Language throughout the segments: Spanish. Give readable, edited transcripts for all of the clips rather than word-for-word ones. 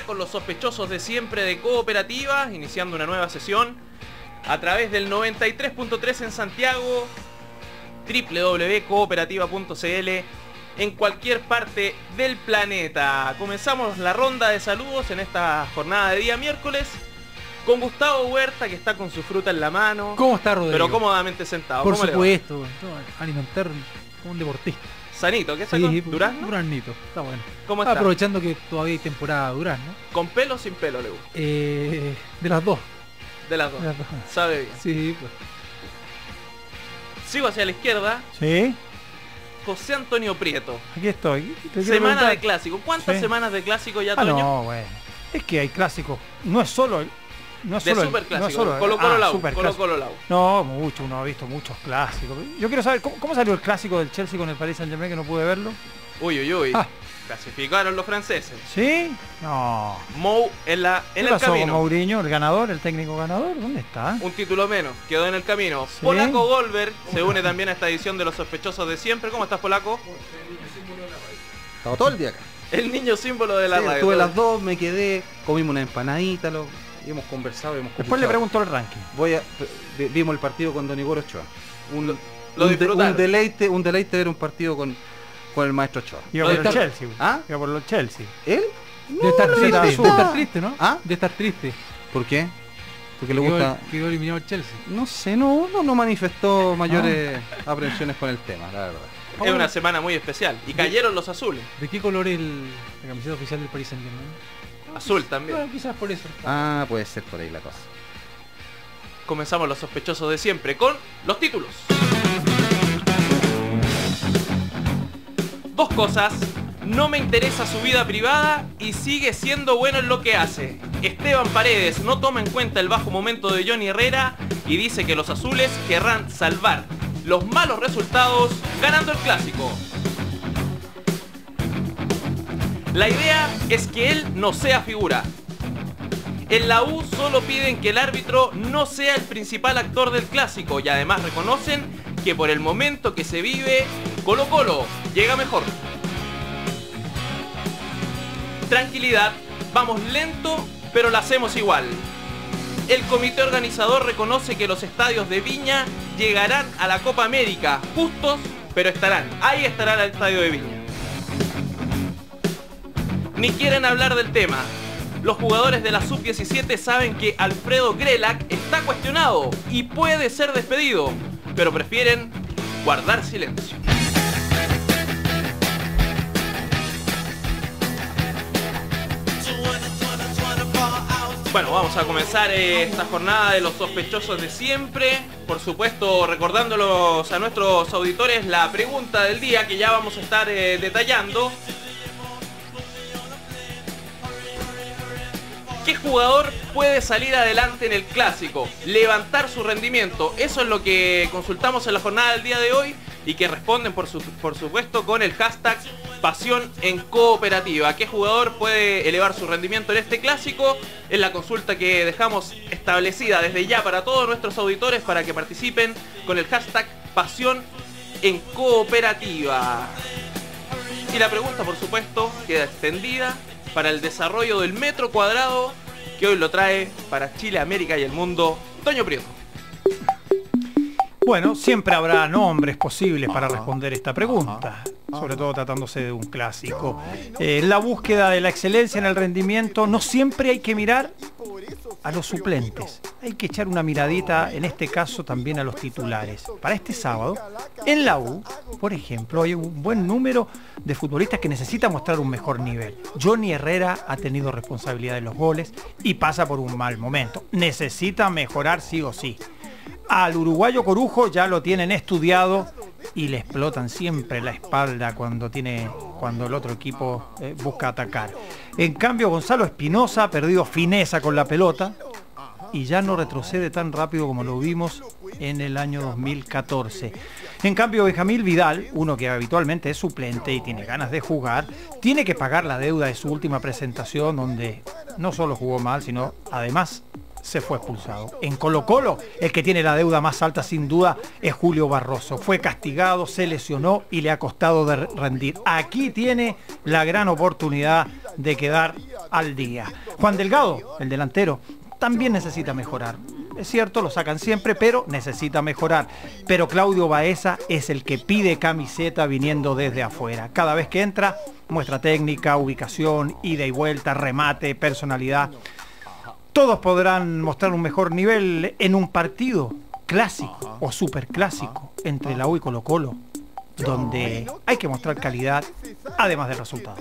con los sospechosos de siempre de Cooperativa, iniciando una nueva sesión a través del 93.3 en Santiago, www.cooperativa.cl en cualquier parte del planeta. Comenzamos la ronda de saludos en esta jornada de día miércoles con Gustavo Huerta, que está con su fruta en la mano. ¿Cómo está, Rodrigo? Pero cómodamente sentado. Por supuesto, alimentar como un deportista. Sanito, ¿qué está Sí, con durazno? Duraznito, está bueno. ¿Cómo está? Aprovechando que todavía hay temporada de durazno. ¿Con pelo o sin pelo le gusta? De las dos. De las dos. De las dos. Sabe bien. Sí, pues. Sigo hacia la izquierda. Sí. José Antonio Prieto. Aquí estoy. Semana de clásico. ¿Cuántas semanas de clásico ya, Toño? No, bueno. Es que hay clásicos. No es solo de superclásico. No Colo-Colo Lau. Superclásico. Colo-Colo Lau. No, mucho. Uno ha visto muchos clásicos. Yo quiero saber, ¿cómo salió el clásico del Chelsea con el Paris Saint-Germain, que no pude verlo? Uy. Clasificaron los franceses. ¿Sí? No. Mou en ¿Qué el pasó con camino. Mourinho, el ganador, el técnico ganador? ¿Dónde está? Un título menos. Quedó en el camino. Sí. Polaco Goldberg se une también a esta edición de los sospechosos de siempre. ¿Cómo estás, Polaco? Estaba todo el día acá. El niño símbolo de la Sí, radio. tuve las dos, me quedé, comimos una empanadita, y hemos conversado, Después le pregunto el ranking. Vimos el partido con Don Igor Ochoa. Lo disfrutaron. Un deleite ver un partido con el maestro Ochoa. Iba por el Chelsea. ¿Ah? Iba por los Chelsea. ¿Él? De estar triste, era de azul. estar triste, ¿no? ¿Ah? De estar triste. ¿Por qué? Porque le gusta... Quedó eliminado el Chelsea. No sé, no manifestó mayores aprensiones con el tema, la verdad. Es una semana muy especial. Y cayeron los azules. ¿De qué color es la camiseta oficial del Paris Saint-Germain? Azul también. Bueno, quizás por eso. Ah, puede ser por ahí la cosa. Comenzamos los sospechosos de siempre con los títulos. Dos cosas. No me interesa su vida privada y sigue siendo bueno en lo que hace. Esteban Paredes no toma en cuenta el bajo momento de Johnny Herrera y dice que los azules querrán salvar los malos resultados ganando el clásico. La idea es que él no sea figura. En la U solo piden que el árbitro no sea el principal actor del clásico y además reconocen que por el momento que se vive, Colo-Colo llega mejor. Tranquilidad, vamos lento, pero lo hacemos igual. El comité organizador reconoce que los estadios de Viña llegarán a la Copa América, justos, pero estarán. Ahí estará el estadio de Viña. Ni quieren hablar del tema. Los jugadores de la Sub-17 saben que Alfredo Grelac está cuestionado y puede ser despedido, pero prefieren guardar silencio. Bueno, vamos a comenzar esta jornada de los sospechosos de siempre. Por supuesto, recordándolos a nuestros auditores la pregunta del día que ya vamos a estar detallando. ¿Qué jugador puede salir adelante en el clásico? Levantar su rendimiento. Eso es lo que consultamos en la jornada del día de hoy y que responden por supuesto con el hashtag Pasión en Cooperativa. ¿Qué jugador puede elevar su rendimiento en este clásico? Es la consulta que dejamos establecida desde ya para todos nuestros auditores para que participen con el hashtag Pasión en Cooperativa. Y la pregunta, por supuesto, queda extendida para el desarrollo del metro cuadrado que hoy lo trae para Chile, América y el mundo, Toño Prieto. Bueno, siempre habrá nombres posibles para responder esta pregunta, sobre todo tratándose de un clásico. La búsqueda de la excelencia en el rendimiento, no siempre hay que mirar a los suplentes. Hay que echar una miradita, en este caso, también a los titulares. Para este sábado, en la U, por ejemplo, hay un buen número de futbolistas que necesitan mostrar un mejor nivel. Johnny Herrera ha tenido responsabilidad en los goles y pasa por un mal momento. Necesita mejorar sí o sí. Al uruguayo Corujo ya lo tienen estudiado y le explotan siempre la espalda cuando el otro equipo busca atacar. En cambio, Gonzalo Espinosa ha perdido fineza con la pelota y ya no retrocede tan rápido como lo vimos en el año 2014. En cambio, Benjamín Vidal, uno que habitualmente es suplente y tiene ganas de jugar, tiene que pagar la deuda de su última presentación, donde no solo jugó mal, sino además se fue expulsado. En Colo-Colo, el que tiene la deuda más alta sin duda es Julio Barroso. Fue castigado, se lesionó y le ha costado de rendir. Aquí tiene la gran oportunidad de quedar al día. Juan Delgado, el delantero, también necesita mejorar. Es cierto, lo sacan siempre, pero necesita mejorar. Pero Claudio Baeza es el que pide camiseta viniendo desde afuera. Cada vez que entra, muestra técnica, ubicación, ida y vuelta, remate, personalidad. Todos podrán mostrar un mejor nivel en un partido clásico o superclásico entre la U y Colo-Colo, donde hay que mostrar calidad, además del resultado.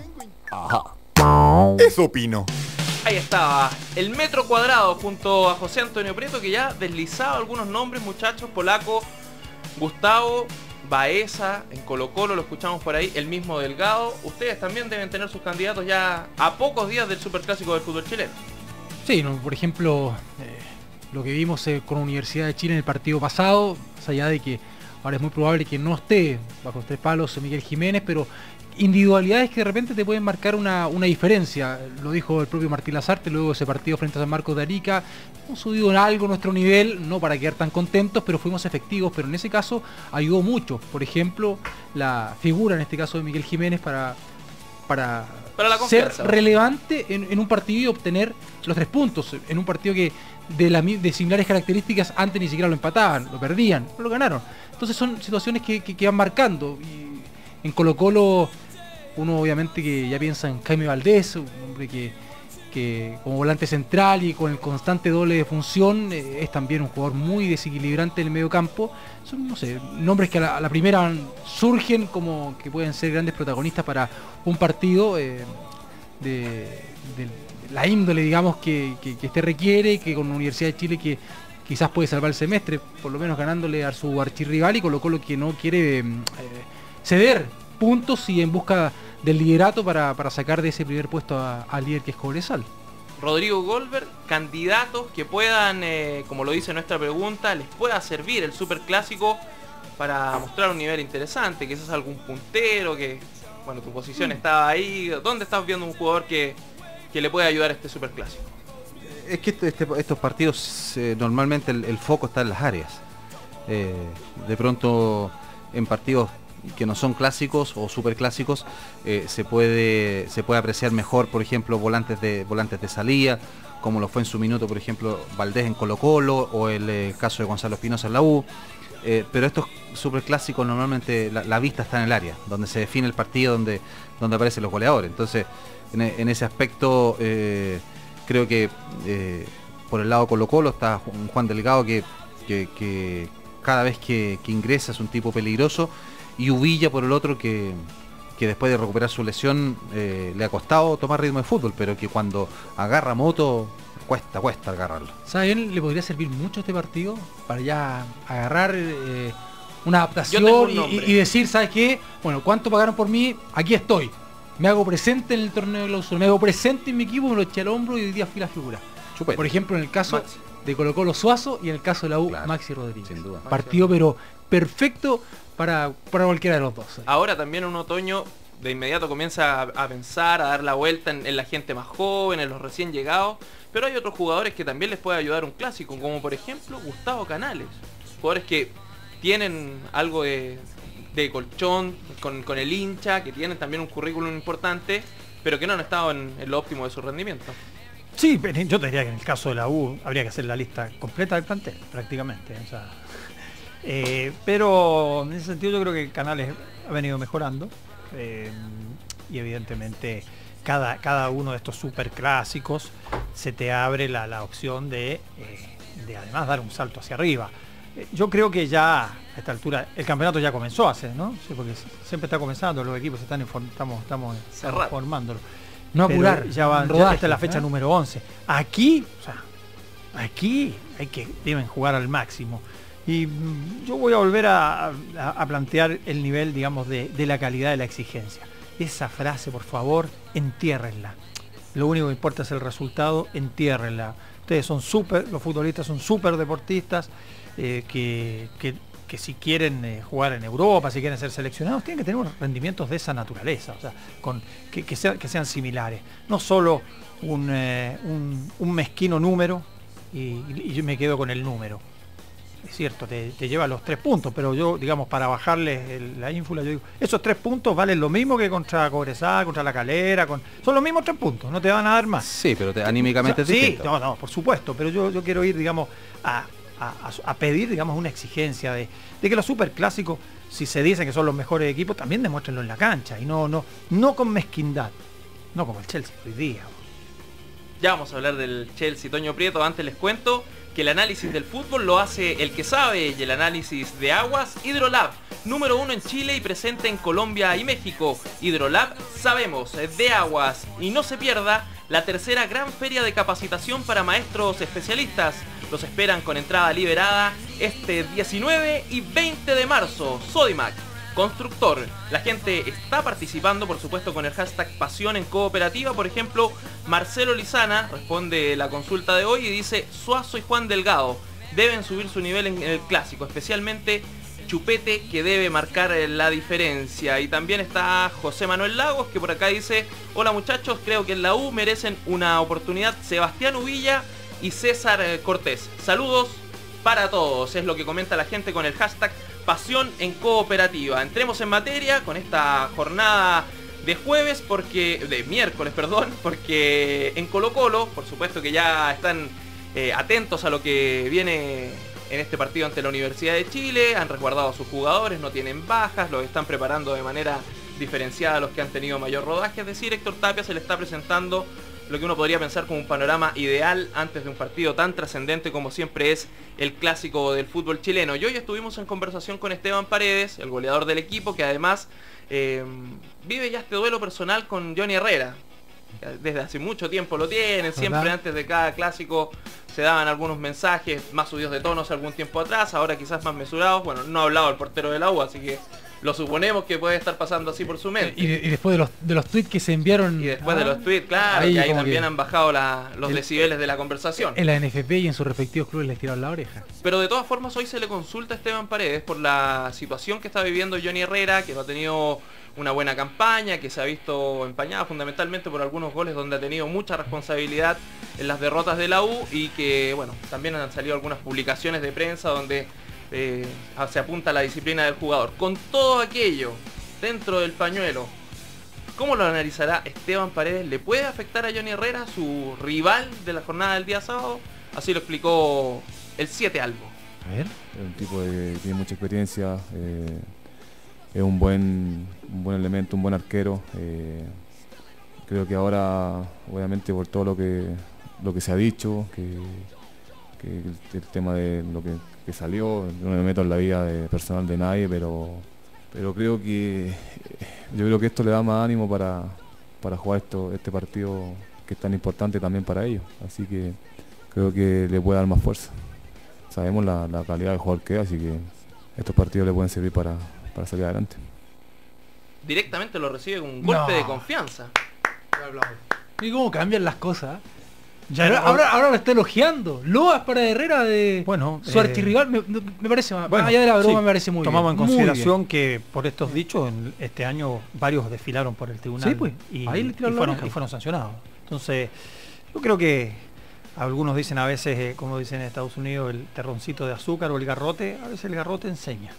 Eso opino. Ahí estaba el metro cuadrado junto a José Antonio Prieto, que ya deslizaba algunos nombres, muchachos. Polaco, Gustavo, Baeza, en Colo-Colo lo escuchamos por ahí, el mismo Delgado. Ustedes también deben tener sus candidatos ya a pocos días del superclásico del fútbol chileno. Sí, no, por ejemplo, lo que vimos con Universidad de Chile en el partido pasado, más allá de que ahora es muy probable que no esté bajo los 3 palos Miguel Jiménez, pero individualidades que de repente te pueden marcar una diferencia. Lo dijo el propio Martín Lazarte luego de ese partido frente a San Marcos de Arica. Hemos subido en algo nuestro nivel, no para quedar tan contentos, pero fuimos efectivos. Pero en ese caso ayudó mucho. Por ejemplo, la figura en este caso de Miguel Jiménez para la ser relevante en un partido y obtener los 3 puntos. En un partido que de similares características antes ni siquiera lo empataban, lo perdían, no lo ganaron. Entonces son situaciones que van marcando. Y en Colo-Colo uno obviamente que ya piensa en Jaime Valdés, un hombre que como volante central y con el constante doble de función es también un jugador muy desequilibrante en el medio campo. Son, no sé, nombres que a la primera surgen como que pueden ser grandes protagonistas para un partido de la índole, digamos, que este requiere, que con la Universidad de Chile que quizás puede salvar el semestre, por lo menos ganándole a su archirrival, y Colo-Colo que no quiere ceder puntos y en busca del liderato para sacar de ese primer puesto al líder que es Cobresal. Rodrigo Goldberg, candidatos que puedan, como lo dice nuestra pregunta, les pueda servir el superclásico para mostrar un nivel interesante, quizás algún puntero, que, bueno, tu posición estaba ahí. ¿Dónde estás viendo un jugador que le puede ayudar a este superclásico? Es que estos partidos normalmente el foco está en las áreas. De pronto en partidos que no son clásicos o superclásicos se puede apreciar mejor, por ejemplo, volantes de salida, como lo fue en su minuto, por ejemplo, Valdés en Colo-Colo o el caso de Gonzalo Espinosa en la U. Pero estos superclásicos normalmente la vista está en el área, donde se define el partido, donde aparecen los goleadores. Entonces, en ese aspecto, creo que por el lado Colo-Colo está un Juan Delgado que cada vez que ingresa es un tipo peligroso, y Uvilla por el otro que después de recuperar su lesión le ha costado tomar ritmo de fútbol, pero que cuando agarra moto cuesta agarrarlo. ¿Sabe bien? Le podría servir mucho este partido para ya agarrar una adaptación y decir, ¿sabes qué? Bueno, ¿cuánto pagaron por mí? Aquí estoy. Me hago presente en el torneo de clausura, me hago presente en mi equipo, me lo eché al hombro y hoy día fui la figura. Chupete. Por ejemplo, en el caso de Colo-Colo, Suazo, y en el caso de la U, claro, Maxi Rodríguez. Sin duda. Partido pero perfecto para cualquiera de los dos. Ahora también un otoño de inmediato comienza a pensar, a dar la vuelta en la gente más joven, en los recién llegados, pero hay otros jugadores que también les puede ayudar un clásico, como por ejemplo Gustavo Canales, jugadores que tienen algo de colchón con el hincha, que tienen también un currículum importante, pero que no han estado en lo óptimo de su rendimiento. Sí, pero yo te diría que en el caso de la U habría que hacer la lista completa del plantel, prácticamente. O sea, pero en ese sentido yo creo que Canales ha venido mejorando y evidentemente cada uno de estos superclásicos se te abre la opción de además dar un salto hacia arriba. Yo creo que ya a esta altura el campeonato ya comenzó hace, ¿no? Sí, porque siempre está comenzando, los equipos estamos formándolo. No apurar, ya esta es la fecha número 11. Aquí deben jugar al máximo. Y yo voy a volver a plantear el nivel, digamos, de la calidad de la exigencia. Esa frase, por favor, entiérrenla. Lo único que importa es el resultado, entiérrenla. Ustedes son los futbolistas son súper deportistas, que si quieren jugar en Europa, si quieren ser seleccionados, tienen que tener unos rendimientos de esa naturaleza, o sea, que sean similares. No solo un mezquino número y yo me quedo con el número. es cierto, te lleva los 3 puntos, pero yo, digamos, para bajarle la ínfula, yo digo, esos 3 puntos valen lo mismo que contra Cobresal, contra La Calera, son los mismos 3 puntos, no te van a dar más. Sí, pero anímicamente es sí, distinto. no, por supuesto, pero yo quiero ir, digamos, a pedir, digamos, una exigencia de que los superclásicos, si se dicen que son los mejores equipos, también demuéstrenlo en la cancha, y no con mezquindad, no como el Chelsea hoy día. Ya vamos a hablar del Chelsea, Toño Prieto. Antes les cuento que el análisis del fútbol lo hace el que sabe, y el análisis de aguas, Hidrolab, número 1 en Chile y presente en Colombia y México. Hidrolab, sabemos de aguas. Y no se pierda la tercera gran feria de capacitación para maestros especialistas. Los esperan con entrada liberada este 19 y 20 de marzo. Sodimac, constructor. La gente está participando, por supuesto, con el hashtag Pasión en Cooperativa. Por ejemplo, Marcelo Lizana responde la consulta de hoy y dice: Suazo y Juan Delgado deben subir su nivel en el clásico, especialmente Chupete, que debe marcar la diferencia. Y también está José Manuel Lagos, que por acá dice: hola muchachos, creo que en la U merecen una oportunidad Sebastián Uvilla y César Cortés. Saludos para todos, es lo que comenta la gente con el hashtag Pasión en Cooperativa. Entremos en materia con esta jornada de miércoles, porque en Colo Colo, por supuesto que ya están atentos a lo que viene en este partido ante la Universidad de Chile, han resguardado a sus jugadores, no tienen bajas, los están preparando de manera diferenciada a los que han tenido mayor rodaje, es decir, Héctor Tapia se le está presentando lo que uno podría pensar como un panorama ideal antes de un partido tan trascendente como siempre es el clásico del fútbol chileno. Y hoy estuvimos en conversación con Esteban Paredes, el goleador del equipo, que además vive ya este duelo personal con Johnny Herrera. Desde hace mucho tiempo lo tienen, siempre ¿verdad? Antes de cada clásico se daban algunos mensajes más subidos de tonos algún tiempo atrás, ahora quizás más mesurados. Bueno, no ha hablado el portero del agua, así que lo suponemos que puede estar pasando así por su mente. Y después de los tweets que se enviaron. Y después de los tweets, claro, ahí que ahí como también que han bajado los decibeles de la conversación. En la NFP y en sus respectivos clubes les tiraron la oreja. Pero de todas formas hoy se le consulta a Esteban Paredes por la situación que está viviendo Johnny Herrera, que no ha tenido una buena campaña, que se ha visto empañada fundamentalmente por algunos goles donde ha tenido mucha responsabilidad en las derrotas de la U, y que, bueno, también han salido algunas publicaciones de prensa donde se apunta a la disciplina del jugador. Con todo aquello dentro del pañuelo, ¿cómo lo analizará Esteban Paredes? ¿Le puede afectar a Johnny Herrera, su rival de la jornada del día sábado? Así lo explicó el 7 Albo. A ver. Es un tipo que tiene mucha experiencia, es un buen elemento, un buen arquero. Creo que ahora, obviamente, por todo lo que se ha dicho, que el tema de lo que salió, no me meto en la vida personal de nadie, pero creo que yo creo que esto le da más ánimo para jugar este partido que es tan importante también para ellos. Así que creo que le puede dar más fuerza. Sabemos la calidad de jugador que es, así que estos partidos le pueden servir para salir adelante. Directamente lo recibe con un golpe de confianza. ¿Y cómo cambian las cosas? Ya Ahora lo está elogiando. Loas para Herrera de su archirrival. Me parece, allá de la broma, sí, me parece muy tomamos bien. en consideración que por estos dichos este año varios desfilaron por el tribunal, Sí, pues, ahí le tiraron la oreja. y fueron sancionados. Entonces yo creo que algunos dicen a veces, como dicen en Estados Unidos, el terroncito de azúcar o el garrote. A veces el garrote enseña.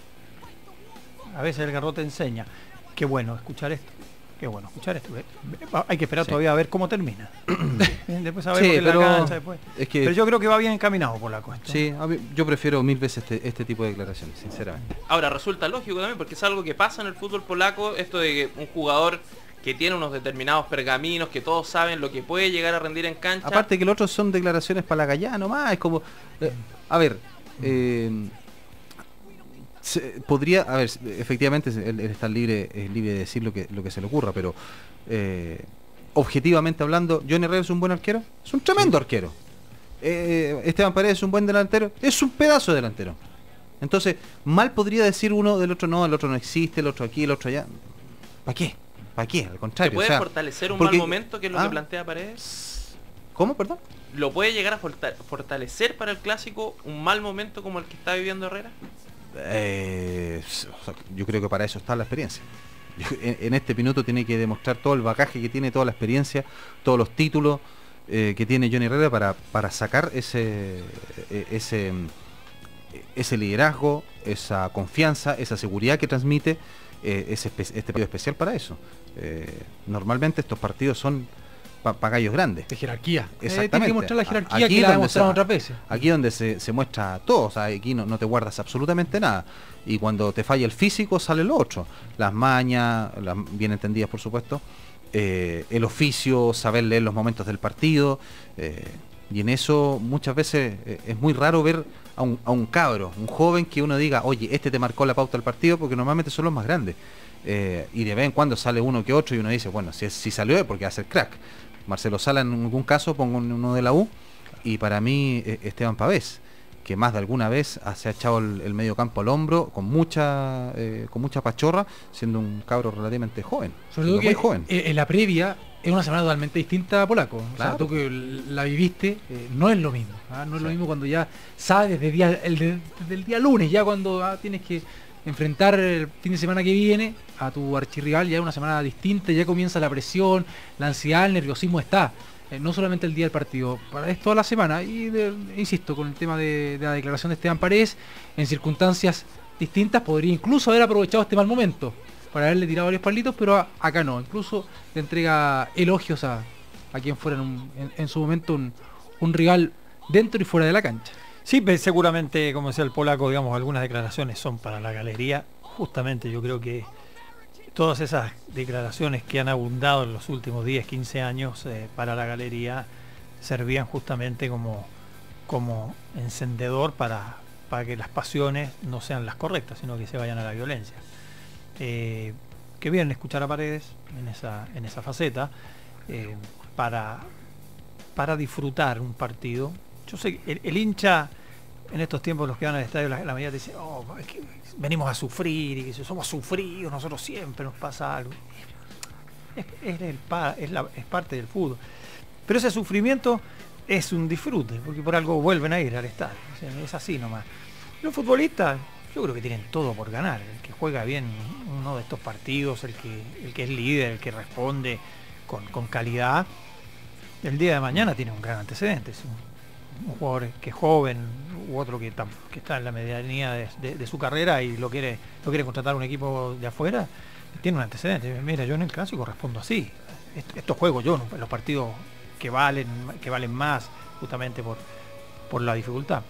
Qué bueno escuchar esto. Hay que esperar todavía a ver cómo termina. Después a ver Sí, la cancha después. Pero yo creo que va bien encaminado por la cuestión. Sí, yo prefiero mil veces este tipo de declaraciones, sinceramente. Ahora, resulta lógico también, porque es algo que pasa en el fútbol polaco, esto de que un jugador que tiene unos determinados pergaminos, que todos saben lo que puede llegar a rendir en cancha. Aparte que los otros son declaraciones para la gallada nomás, es como... podría, efectivamente él está es libre de decir lo que se le ocurra, pero objetivamente hablando, ¿Johnny Herrera es un buen arquero? Es un tremendo arquero. Esteban Paredes es un buen delantero, es un pedazo de delantero. Entonces, mal podría decir uno del otro, no, el otro no existe, el otro aquí, el otro allá. ¿Para qué? Al contrario. ¿Se puede fortalecer un mal momento, que es lo que plantea Paredes? ¿Cómo, perdón? ¿Lo puede llegar a fortalecer para el clásico un mal momento como el que está viviendo Herrera? Yo creo que para eso está la experiencia. En este minuto tiene que demostrar todo el bagaje que tiene, toda la experiencia, todos los títulos que tiene Johnny Herrera para sacar ese liderazgo, esa confianza, esa seguridad que transmite este partido especial para eso. Normalmente estos partidos son para gallos grandes. De jerarquía. Exactamente. Tiene que mostrar la jerarquía Aquí que la donde demostraron otras veces. Aquí donde se muestra todo, o sea, aquí no te guardas absolutamente nada. Y cuando te falla el físico sale lo otro. Las mañas, bien entendidas por supuesto, el oficio, saber leer los momentos del partido, y en eso muchas veces es muy raro ver a un cabro, un joven que uno diga, oye, este te marcó la pauta del partido, porque normalmente son los más grandes. Y de vez en cuando sale uno que otro y uno dice, bueno, si salió es porque va a ser crack. Marcelo Sala en algún caso, pongo uno de la U, y para mí Esteban Pavés, que más de alguna vez se ha echado el medio campo al hombro con mucha pachorra, siendo un cabro relativamente joven. Sobre todo muy joven. En la previa es una semana totalmente distinta a Polaco. Claro. O sea, tú que la viviste, no es lo mismo. No es lo mismo cuando ya sabes desde el día lunes, ya cuando tienes que enfrentar el fin de semana que viene a tu archirrival, ya es una semana distinta, ya comienza la presión, la ansiedad, el nerviosismo está. No solamente el día del partido, es toda la semana. Y insisto, con el tema de la declaración de Esteban Paredes, en circunstancias distintas podría incluso haber aprovechado este mal momento para haberle tirado varios palitos, pero acá no. Incluso le entrega elogios a quien fuera en su momento un rival dentro y fuera de la cancha. Sí, seguramente, como decía el Polaco, digamos, algunas declaraciones son para la galería. Justamente yo creo que todas esas declaraciones que han abundado en los últimos 10, 15 años para la galería servían justamente como encendedor para que las pasiones no sean las correctas, sino que se vayan a la violencia. Que bien escuchar a Paredes en esa faceta para disfrutar un partido. Yo sé que el hincha en estos tiempos, los que van al estadio, la mayoría te dice, es que venimos a sufrir y que somos sufridos, nosotros siempre nos pasa algo. Es parte del fútbol. Pero ese sufrimiento es un disfrute, porque por algo vuelven a ir al estadio. Es así nomás. Los futbolistas, yo creo que tienen todo por ganar. El que juega bien uno de estos partidos, el que es líder, el que responde con calidad, el día de mañana tiene un gran antecedente. Es un jugador que es joven u otro que está en la medianía de su carrera y lo quiere contratar un equipo de afuera, tiene un antecedente. Mira, yo en el clásico respondo así. Estos juegos yo, en los partidos que valen más, justamente por la dificultad.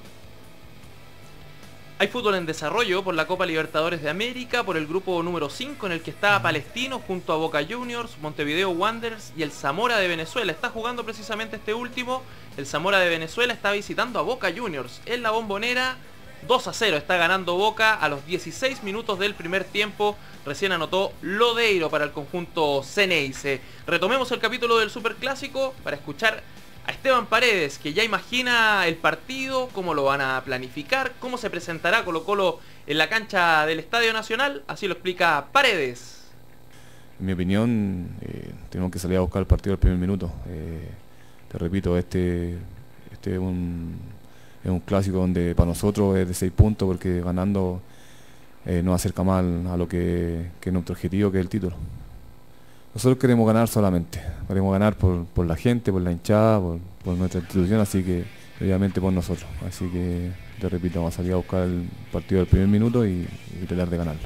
Hay fútbol en desarrollo por la Copa Libertadores de América, por el grupo número 5 en el que está Palestino junto a Boca Juniors, Montevideo Wanderers y el Zamora de Venezuela. Está jugando precisamente este último. El Zamora de Venezuela está visitando a Boca Juniors en la Bombonera. 2-0 está ganando Boca a los 16 minutos del primer tiempo. Recién anotó Lodeiro para el conjunto Ceneice. Retomemos el capítulo del Superclásico para escuchar a Esteban Paredes, que ya imagina el partido, cómo lo van a planificar, cómo se presentará Colo-Colo en la cancha del Estadio Nacional. Así lo explica Paredes. En mi opinión, tenemos que salir a buscar el partido al primer minuto. Te repito, este es un clásico donde para nosotros es de 6 puntos, porque ganando nos acerca más a lo que es nuestro objetivo, que es el título. Nosotros queremos ganar solamente, queremos ganar por la gente, por la hinchada, por nuestra institución, así que obviamente por nosotros. Así que, te repito, vamos a salir a buscar el partido del primer minuto y tratar de ganarlo.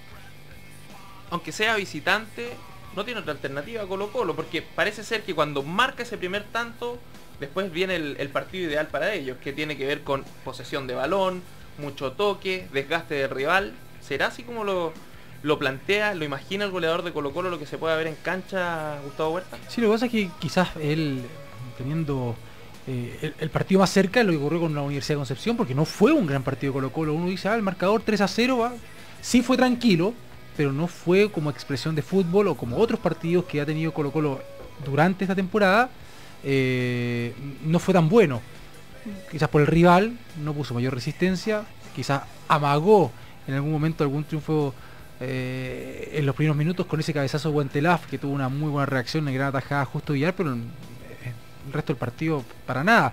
Aunque sea visitante, no tiene otra alternativa Colo-Colo, porque parece ser que cuando marca ese primer tanto, después viene el partido ideal para ellos, que tiene que ver con posesión de balón, mucho toque, desgaste del rival. ¿Será así como lo plantea, lo imagina el goleador de Colo-Colo, lo que se puede ver en cancha, Gustavo Huerta? Sí, lo que pasa es que quizás él, teniendo el partido más cerca, lo que ocurrió con la Universidad de Concepción, porque no fue un gran partido de Colo-Colo. Uno dice, el marcador 3-0, sí fue tranquilo, pero no fue como expresión de fútbol o como otros partidos que ha tenido Colo-Colo durante esta temporada. No fue tan bueno. Quizás por el rival no puso mayor resistencia, quizás amagó en algún momento algún triunfo en los primeros minutos con ese cabezazo de Huentelaf, que tuvo una muy buena reacción en gran atajada Justo Villar, pero en el resto del partido para nada.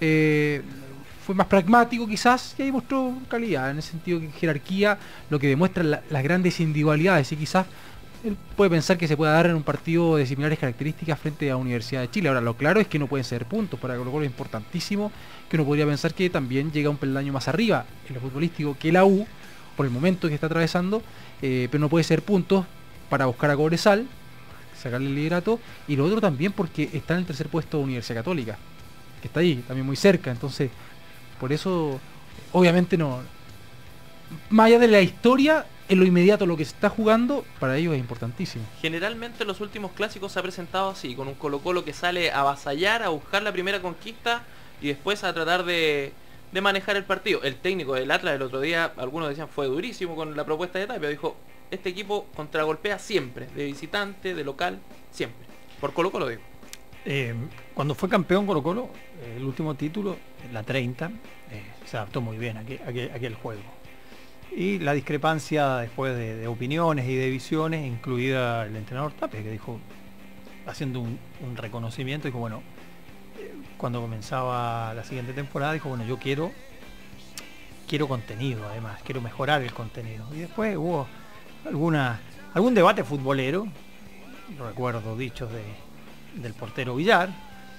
Fue más pragmático quizás, y ahí mostró calidad, en el sentido que jerarquía, lo que demuestran las grandes individualidades, y quizás él puede pensar que se pueda dar en un partido de similares características frente a Universidad de Chile. Ahora, lo claro es que no pueden ser puntos. Para Colo-Colo es importantísimo, que uno podría pensar que también llega un peldaño más arriba en lo futbolístico que la U, por el momento que está atravesando, pero no puede ser puntos para buscar a Cobresal, sacarle el liderato, y lo otro también porque está en el tercer puesto de Universidad Católica, que está ahí, también muy cerca. Entonces, por eso, obviamente no, más allá de la historia, en lo inmediato lo que se está jugando, para ellos es importantísimo. Generalmente en los últimos clásicos se ha presentado así, con un Colo-Colo que sale a avasallar, a buscar la primera conquista y después a tratar de manejar el partido. El técnico del Atlas el otro día, algunos decían fue durísimo con la propuesta de Tapia, dijo, este equipo contragolpea siempre, de visitante, de local, siempre. Por Colo-Colo digo. Cuando fue campeón Colo-Colo, el último título, la 30, se adaptó muy bien a aquel juego. Y la discrepancia después de opiniones y de visiones, incluida el entrenador Tapia, que dijo, haciendo un reconocimiento, dijo, bueno, cuando comenzaba la siguiente temporada, dijo, bueno, yo quiero contenido, además, quiero mejorar el contenido. Y después hubo algún debate futbolero, recuerdo dichos del portero Villar,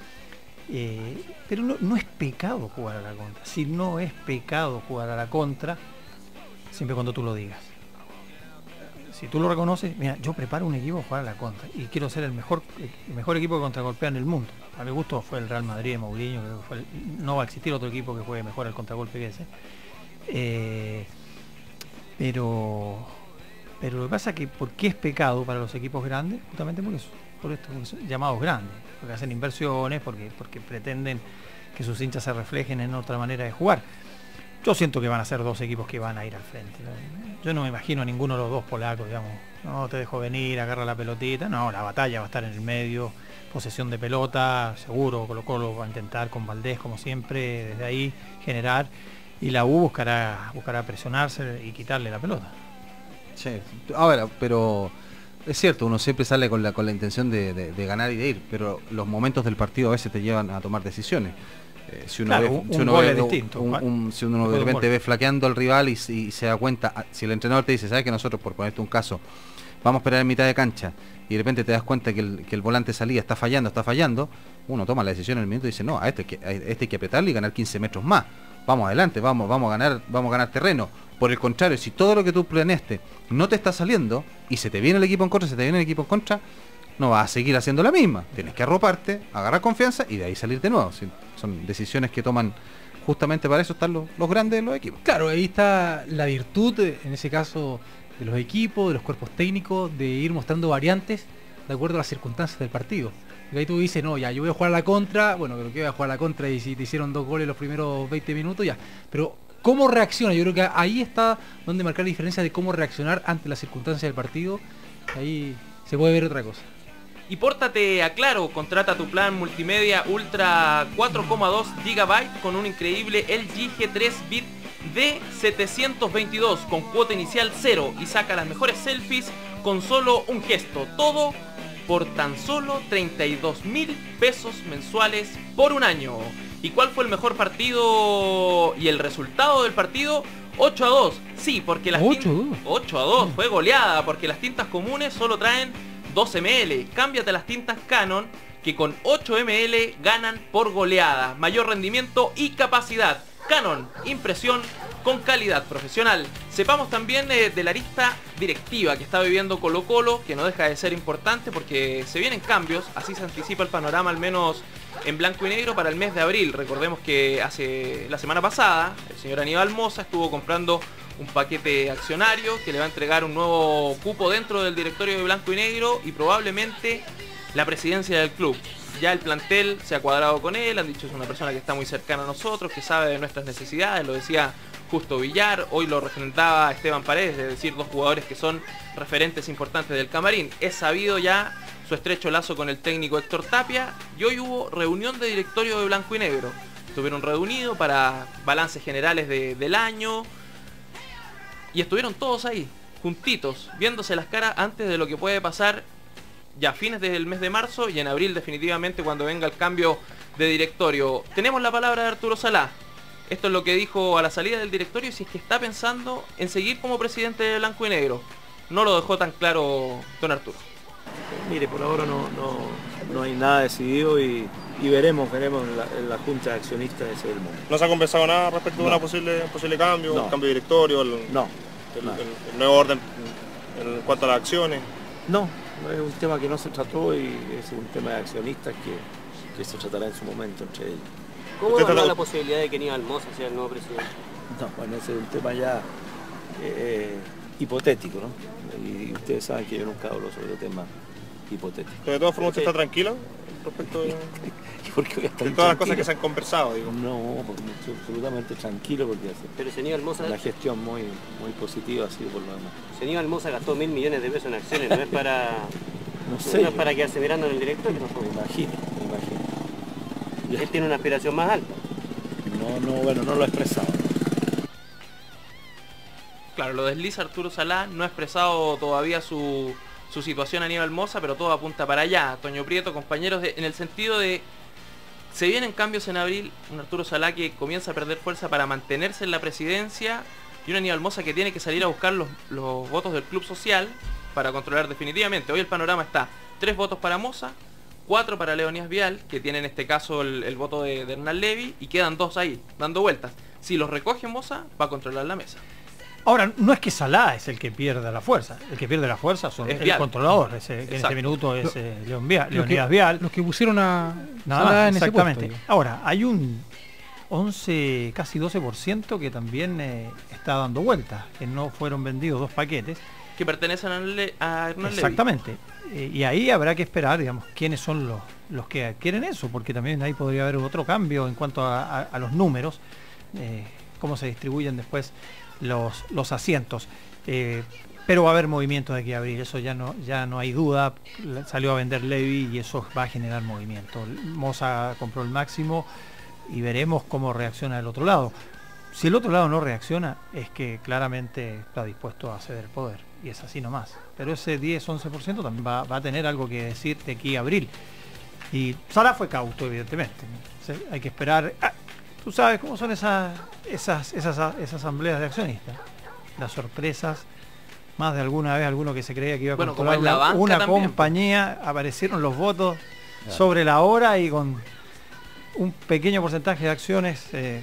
pero no es pecado jugar a la contra. Si no es pecado jugar a la contra, siempre cuando tú lo digas. Si tú lo reconoces, mira, yo preparo un equipo a jugar a la contra y quiero ser el mejor equipo que contragolpea en el mundo. A mi gusto fue el Real Madrid de Mourinho, creo que no va a existir otro equipo que juegue mejor al contragolpe que ese. Pero lo que pasa es que ¿por qué es pecado para los equipos grandes? Justamente por eso, porque son llamados grandes, porque hacen inversiones, porque pretenden que sus hinchas se reflejen en otra manera de jugar. Yo siento que van a ser dos equipos que van a ir al frente. Yo no me imagino a ninguno de los dos polacos, digamos, no te dejo venir, agarra la pelotita. No, la batalla va a estar en el medio, posesión de pelota, seguro, Colo-Colo va a intentar con Valdés, como siempre, desde ahí generar, y la U buscará presionarse y quitarle la pelota. Sí, ahora, pero es cierto, uno siempre sale con la intención de ganar y de ir, pero los momentos del partido a veces te llevan a tomar decisiones. Si uno de repente ve flaqueando al rival y se da cuenta, si el entrenador te dice, sabes que nosotros, por ponerte un caso, vamos a esperar en mitad de cancha y de repente te das cuenta que el volante salida está fallando, uno toma la decisión en el minuto y dice, no, a este hay que apretarle y ganar 15 metros más, vamos adelante, vamos a ganar terreno. Por el contrario, si todo lo que tú planeaste no te está saliendo y se te viene el equipo en contra, no vas a seguir haciendo la misma. Tienes que arroparte, agarrar confianza y de ahí salir de nuevo. Son decisiones que toman, justamente para eso están los grandes de los equipos. Claro, ahí está la virtud, en ese caso, de los equipos, de los cuerpos técnicos, de ir mostrando variantes de acuerdo a las circunstancias del partido. Porque ahí tú dices, no, ya, yo voy a jugar a la contra, bueno, pero que voy a jugar a la contra y si te hicieron 2 goles los primeros 20 minutos, ya. Pero, ¿cómo reacciona? Yo creo que ahí está donde marcar la diferencia de cómo reaccionar ante las circunstancias del partido. Ahí se puede ver otra cosa. Y pórtate a Claro, contrata tu plan multimedia Ultra 4,2 GB con un increíble LG G3 Bit D722 con cuota inicial 0 y saca las mejores selfies con solo un gesto. Todo por tan solo 32.000 pesos mensuales por un año. ¿Y cuál fue el mejor partido y el resultado del partido? 8-2. Sí, porque las 8-2 fue goleada, porque las tintas comunes solo traen 2 ml. Cámbiate las tintas Canon, que con 8 ml ganan por goleada. Mayor rendimiento y capacidad. Canon, impresión con calidad profesional. Sepamos también de la arista directiva que está viviendo Colo-Colo, que no deja de ser importante porque se vienen cambios. Así se anticipa el panorama, al menos en blanco y negro, para el mes de abril. Recordemos que la semana pasada el señor Aníbal Mosa estuvo comprando un paquete accionario que le va a entregar un nuevo cupo dentro del directorio de blanco y negro y probablemente la presidencia del club. Ya el plantel se ha cuadrado con él, han dicho es una persona que está muy cercana a nosotros, que sabe de nuestras necesidades, lo decía Justo Villar, hoy lo representaba Esteban Paredes, es decir, 2 jugadores que son referentes importantes del camarín. Es sabido ya su estrecho lazo con el técnico Héctor Tapia y hoy hubo reunión de directorio de blanco y negro. Estuvieron reunidos para balances generales del año y estuvieron todos ahí, juntitos, viéndose las caras antes de lo que puede pasar ya a fines del mes de marzo y en abril definitivamente cuando venga el cambio de directorio. Tenemos la palabra de Arturo Salá. Esto es lo que dijo a la salida del directorio y si es que está pensando en seguir como presidente de blanco y negro. no lo dejó tan claro don Arturo. Mire, por ahora no hay nada decidido y veremos en la Junta de Accionistas ese es el momento. ¿No se ha conversado nada respecto de un posible cambio, un cambio de directorio, el nuevo orden en cuanto a las acciones? No es un tema que no se trató y es un tema de accionistas que se tratará en su momento entre ellos. ¿Cómo evalúa la posibilidad de que Aníbal Mosa sea el nuevo presidente? No, bueno, ese es un tema ya hipotético, ¿no? Y ustedes saben que yo nunca hablo sobre temas hipotéticos. Pero de todas formas, ¿usted está tranquilo respecto de todas las cosas que se han conversado? Digo. No, estoy absolutamente tranquilo porque pero si Aníbal Mosa... la gestión muy positiva ha sido por lo demás. Si Aníbal Mosa gastó 1.000 millones de pesos en acciones, ¿no es para, no sé, no es para quedarse mirando en el directorio? Me imagino. Él tiene una aspiración más alta. Bueno, no lo ha expresado. Claro, lo desliza Arturo Salá, no ha expresado todavía su situación a Aníbal Mosa, pero todo apunta para allá. Toño Prieto, compañeros, en el sentido de se vienen cambios en abril, un Arturo Salá que comienza a perder fuerza para mantenerse en la presidencia y un Aníbal Mosa que tiene que salir a buscar los votos del Club Social para controlar definitivamente. Hoy el panorama está 3 votos para Mosa, 4 para Leonidas Vial, que tiene en este caso el voto de Hernán Levy, y quedan 2 ahí, dando vueltas. Si los recoge Mosa, va a controlar la mesa. Ahora, no es que Salá es el que pierda la fuerza. El que pierde la fuerza son el controlador. Que en este minuto es Leonidas Vial. Los que pusieron a nada Salá más, en exactamente. ese puesto. Ahora, hay un 11, casi 12% que también está dando vueltas, que no fueron vendidos 2 paquetes. Que pertenecen a Hernán Levy. Exactamente. Y ahí habrá que esperar, digamos, quiénes son los que adquieren eso, porque también ahí podría haber otro cambio en cuanto a los números, cómo se distribuyen después los asientos. Pero va a haber movimiento de aquí a abril, eso ya no hay duda. Salió a vender Levy y eso va a generar movimiento. Mosa compró el máximo y veremos cómo reacciona el otro lado. Si el otro lado no reacciona, es que claramente está dispuesto a ceder el poder, y es así nomás. Pero ese 10-11% también va a tener algo que decir de aquí a abril. Y Sara fue cauto, evidentemente. Hay que esperar. Tú sabes cómo son esas asambleas de accionistas. Las sorpresas. Más de alguna vez alguno que se creía que iba a controlar una compañía, aparecieron los votos sobre la hora y con un pequeño porcentaje de acciones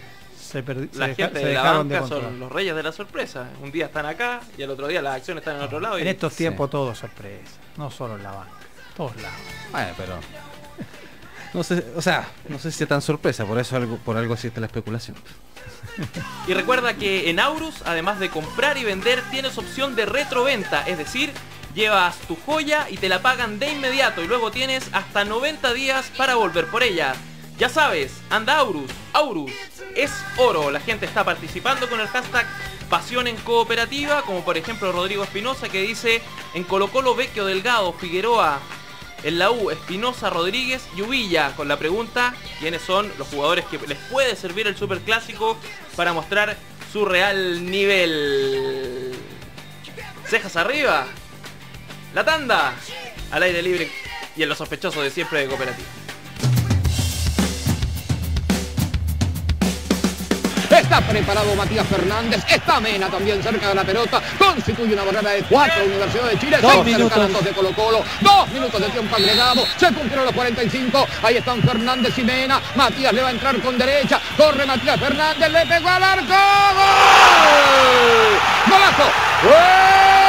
la gente de la banca son los reyes de la sorpresa. Un día están acá y el otro día las acciones están en otro lado. En estos tiempos todo es sorpresa, no solo en la banca, todos lados. Bueno, pero no sé si es tan sorpresa, por algo existe la especulación. Y recuerda que en Aurus, además de comprar y vender, tienes opción de retroventa, es decir, llevas tu joya y te la pagan de inmediato y luego tienes hasta 90 días para volver por ella. Ya sabes, anda Aurus. Aurus es oro. La gente está participando con el hashtag Pasión en Cooperativa, como por ejemplo Rodrigo Espinosa, que dice: en Colo Colo, Vecchio, Delgado, Figueroa. En la U, Espinosa, Rodríguez y Uvilla, con la pregunta: ¿quiénes son los jugadores que les puede servir el Superclásico para mostrar su real nivel? Cejas arriba. La tanda al aire libre y en los sospechosos de siempre de Cooperativa. Está preparado Matías Fernández, está Mena también cerca de la pelota, constituye una barrera de 4 Universidad de Chile, 2 minutos. 2 de Colo Colo, 2 minutos de tiempo agregado, se cumplieron los 45, ahí están Fernández y Mena, Matías le va a entrar con derecha, corre Matías Fernández, le pegó al arco, ¡gol! ¡Golazo! ¡Gol!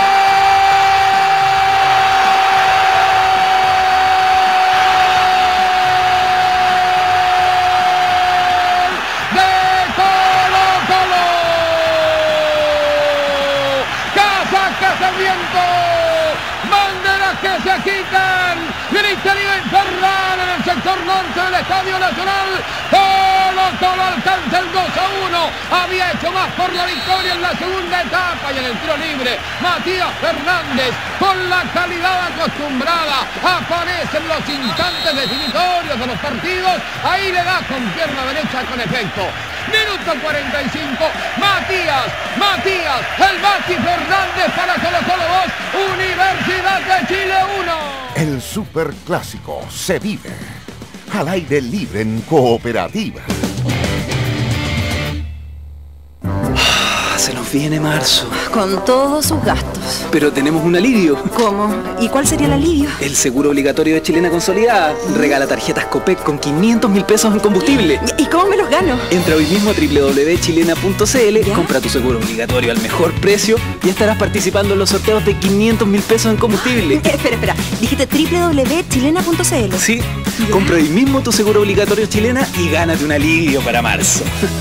Que se agitan, gritaría infernal en el sector norte del Estadio Nacional. Colo Colo alcanza el 2-1, había hecho más por la victoria en la segunda etapa y en el tiro libre Matías Fernández, con la calidad acostumbrada, aparece en los instantes definitorios de los partidos, ahí le da con pierna derecha con efecto. Minuto 45, Matías, el Mati Fernández para Colo Colo 2, Universidad de Chile 1. El Superclásico se vive al aire libre en Cooperativa. Se nos viene marzo. Con todos sus gastos. Pero tenemos un alivio. ¿Cómo? ¿Y cuál sería el alivio? El seguro obligatorio de Chilena Consolidada. Regala tarjetas Copec con 500.000 pesos en combustible. ¿Y cómo me los gano? Entra hoy mismo a www.chilena.cl, compra tu seguro obligatorio al mejor precio y estarás participando en los sorteos de 500.000 pesos en combustible. Espera. Dijiste www.chilena.cl. Sí. Compra hoy mismo tu seguro obligatorio Chilena y gánate un alivio para marzo.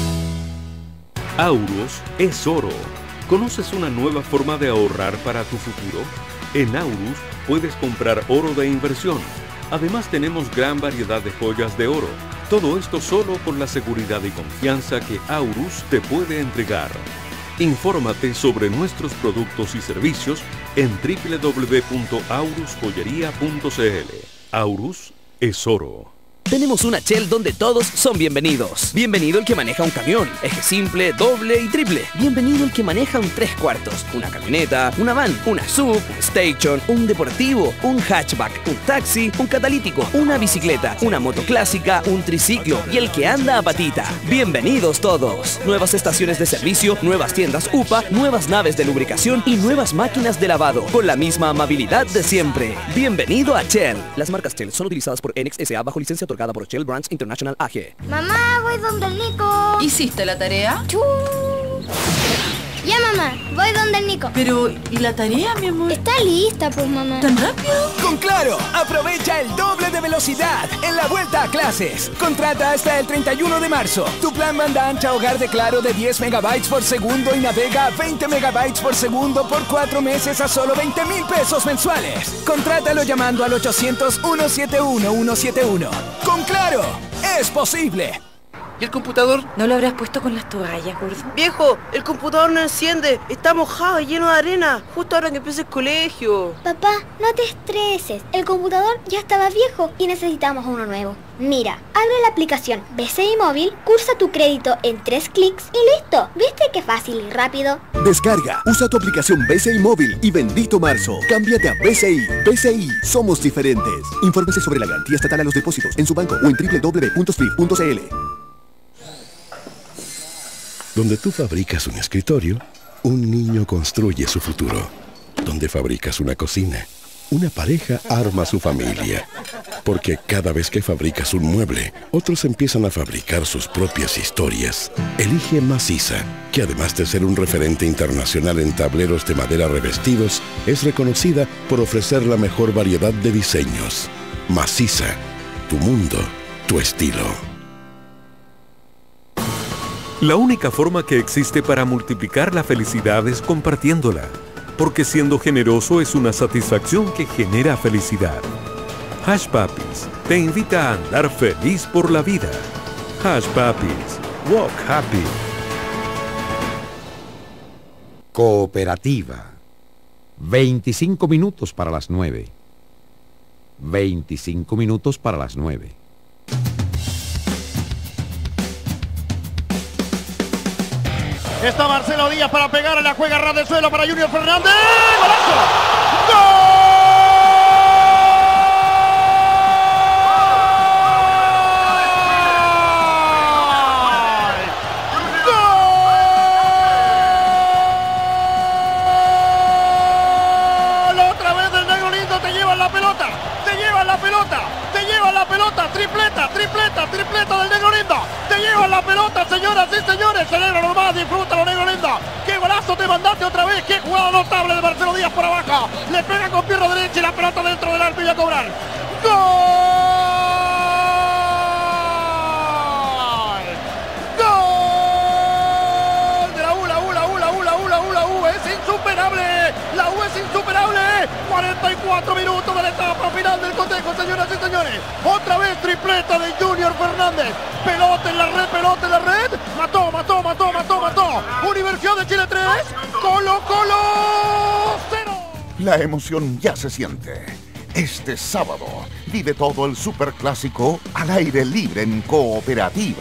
Aurus es oro. ¿Conoces una nueva forma de ahorrar para tu futuro? En Aurus puedes comprar oro de inversión. Además tenemos gran variedad de joyas de oro. Todo esto solo con la seguridad y confianza que Aurus te puede entregar. Infórmate sobre nuestros productos y servicios en www.aurusjoyería.cl. Aurus es oro. Tenemos una Shell donde todos son bienvenidos. Bienvenido el que maneja un camión, eje simple, doble y triple. Bienvenido el que maneja un 3/4, una camioneta, una van, una SUV, un station, un deportivo, un hatchback, un taxi, un catalítico, una bicicleta, una moto clásica, un triciclo y el que anda a patita. Bienvenidos todos. Nuevas estaciones de servicio, nuevas tiendas UPA, nuevas naves de lubricación y nuevas máquinas de lavado con la misma amabilidad de siempre. Bienvenido a Shell. Las marcas Shell son utilizadas por Enex S.A. bajo licencia otorgada por Shell Brands International AG. Mamá, voy donde el Nico. ¿Hiciste la tarea? Ya, mamá, voy donde el Nico. Pero, ¿y la tarea, mi amor? Está lista, pues, mamá. ¿Tan rápido? Con Claro, aprovecha el doble de velocidad en la vuelta a clases. Contrata hasta el 31 de marzo. Tu plan banda ancha hogar de Claro de 10 megabytes por segundo y navega 20 megabytes por segundo por 4 meses a solo 20,000 pesos mensuales. Contrátalo llamando al 800-171-171. Con Claro, es posible. ¿Y el computador? ¿No lo habrás puesto con las toallas, gordo? Viejo, el computador no enciende. Está mojado y lleno de arena. Justo ahora que empieza el colegio. Papá, no te estreses. El computador ya estaba viejo y necesitamos uno nuevo. Mira, abre la aplicación BCI Móvil, cursa tu crédito en 3 clics y listo. ¿Viste qué fácil y rápido? Descarga, usa tu aplicación BCI Móvil y bendito marzo. Cámbiate a BCI. BCI, somos diferentes. Infórmese sobre la garantía estatal a los depósitos en su banco o en www.swift.cl. Donde tú fabricas un escritorio, un niño construye su futuro. Donde fabricas una cocina, una pareja arma su familia. Porque cada vez que fabricas un mueble, otros empiezan a fabricar sus propias historias. Elige Maciza, que además de ser un referente internacional en tableros de madera revestidos, es reconocida por ofrecer la mejor variedad de diseños. Maciza, tu mundo, tu estilo. La única forma que existe para multiplicar la felicidad es compartiéndola, porque siendo generoso es una satisfacción que genera felicidad. Hush Puppies te invita a andar feliz por la vida. Hush Puppies, walk happy. Cooperativa. 25 minutos para las 9. 25 minutos para las 9. Está Marcelo Díaz para pegar, la juega ras de suelo para Junior Fernández. ¡Golazo! ¡Gol! ¡Gol! Otra vez del negro lindo, te llevan la pelota, te llevan la pelota, te llevan la pelota, tripleta, tripleta, tripleta del negro lindo. Te llevan la pelota, señoras y señores. Celebra nomás, disfrútalo, negro lindo. ¡Qué golazo te mandaste otra vez! ¡Qué jugada notable de Marcelo Díaz por abajo! Le pega con pierna derecha y la pelota dentro del arco y a cobrar. ¡Gol! ¡Gol! De la U, la U, la U, la U, la U, la U, la U. ¡Es insuperable! ¡La U es insuperable! 44 minutos de la etapa final del cotejo, señoras y señores. Otra vez tripleta de Junior Fernández. Pelota en la red, pelota en la red. Mató, mató, mató, mató, mató. Universidad de Chile 3, Colo Colo 0. La emoción ya se siente. Este sábado vive todo el superclásico al aire libre en Cooperativa.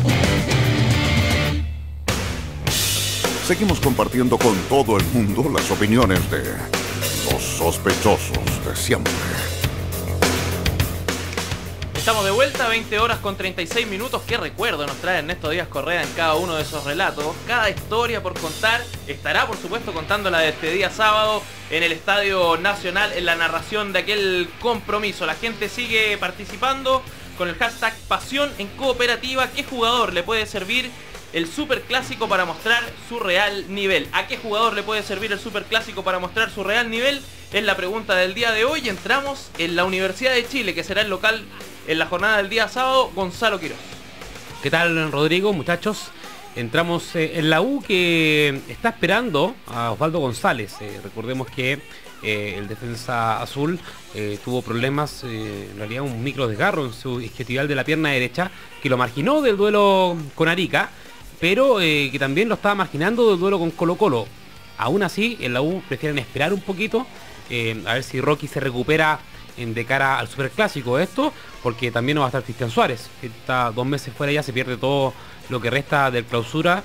Seguimos compartiendo con todo el mundo las opiniones de los sospechosos de siempre. Estamos de vuelta, 20 horas con 36 minutos. Qué recuerdo nos trae Ernesto Díaz Correa en cada uno de esos relatos. Cada historia por contar. Estará, por supuesto, contándola de este día sábado en el Estadio Nacional, en la narración de aquel compromiso. La gente sigue participando con el hashtag Pasión en Cooperativa. ¿Qué jugador le puede servir el Superclásico para mostrar su real nivel? ¿A qué jugador le puede servir el Superclásico para mostrar su real nivel? Es la pregunta del día de hoy. Entramos en la Universidad de Chile, que será el local en la jornada del día sábado. Gonzalo Quiroz. ¿Qué tal, Rodrigo, muchachos? Entramos en la U, que está esperando a Osvaldo González. Recordemos que el defensa azul tuvo problemas, en realidad un micro desgarro en su isquiotibial de la pierna derecha, que lo marginó del duelo con Arica, pero que también lo estaba marginando del duelo con Colo-Colo. Aún así, en la U prefieren esperar un poquito, a ver si Rocky se recupera de cara al Superclásico. Esto porque también no va a estar Cristian Suárez, que está 2 meses fuera, ya se pierde todo lo que resta del clausura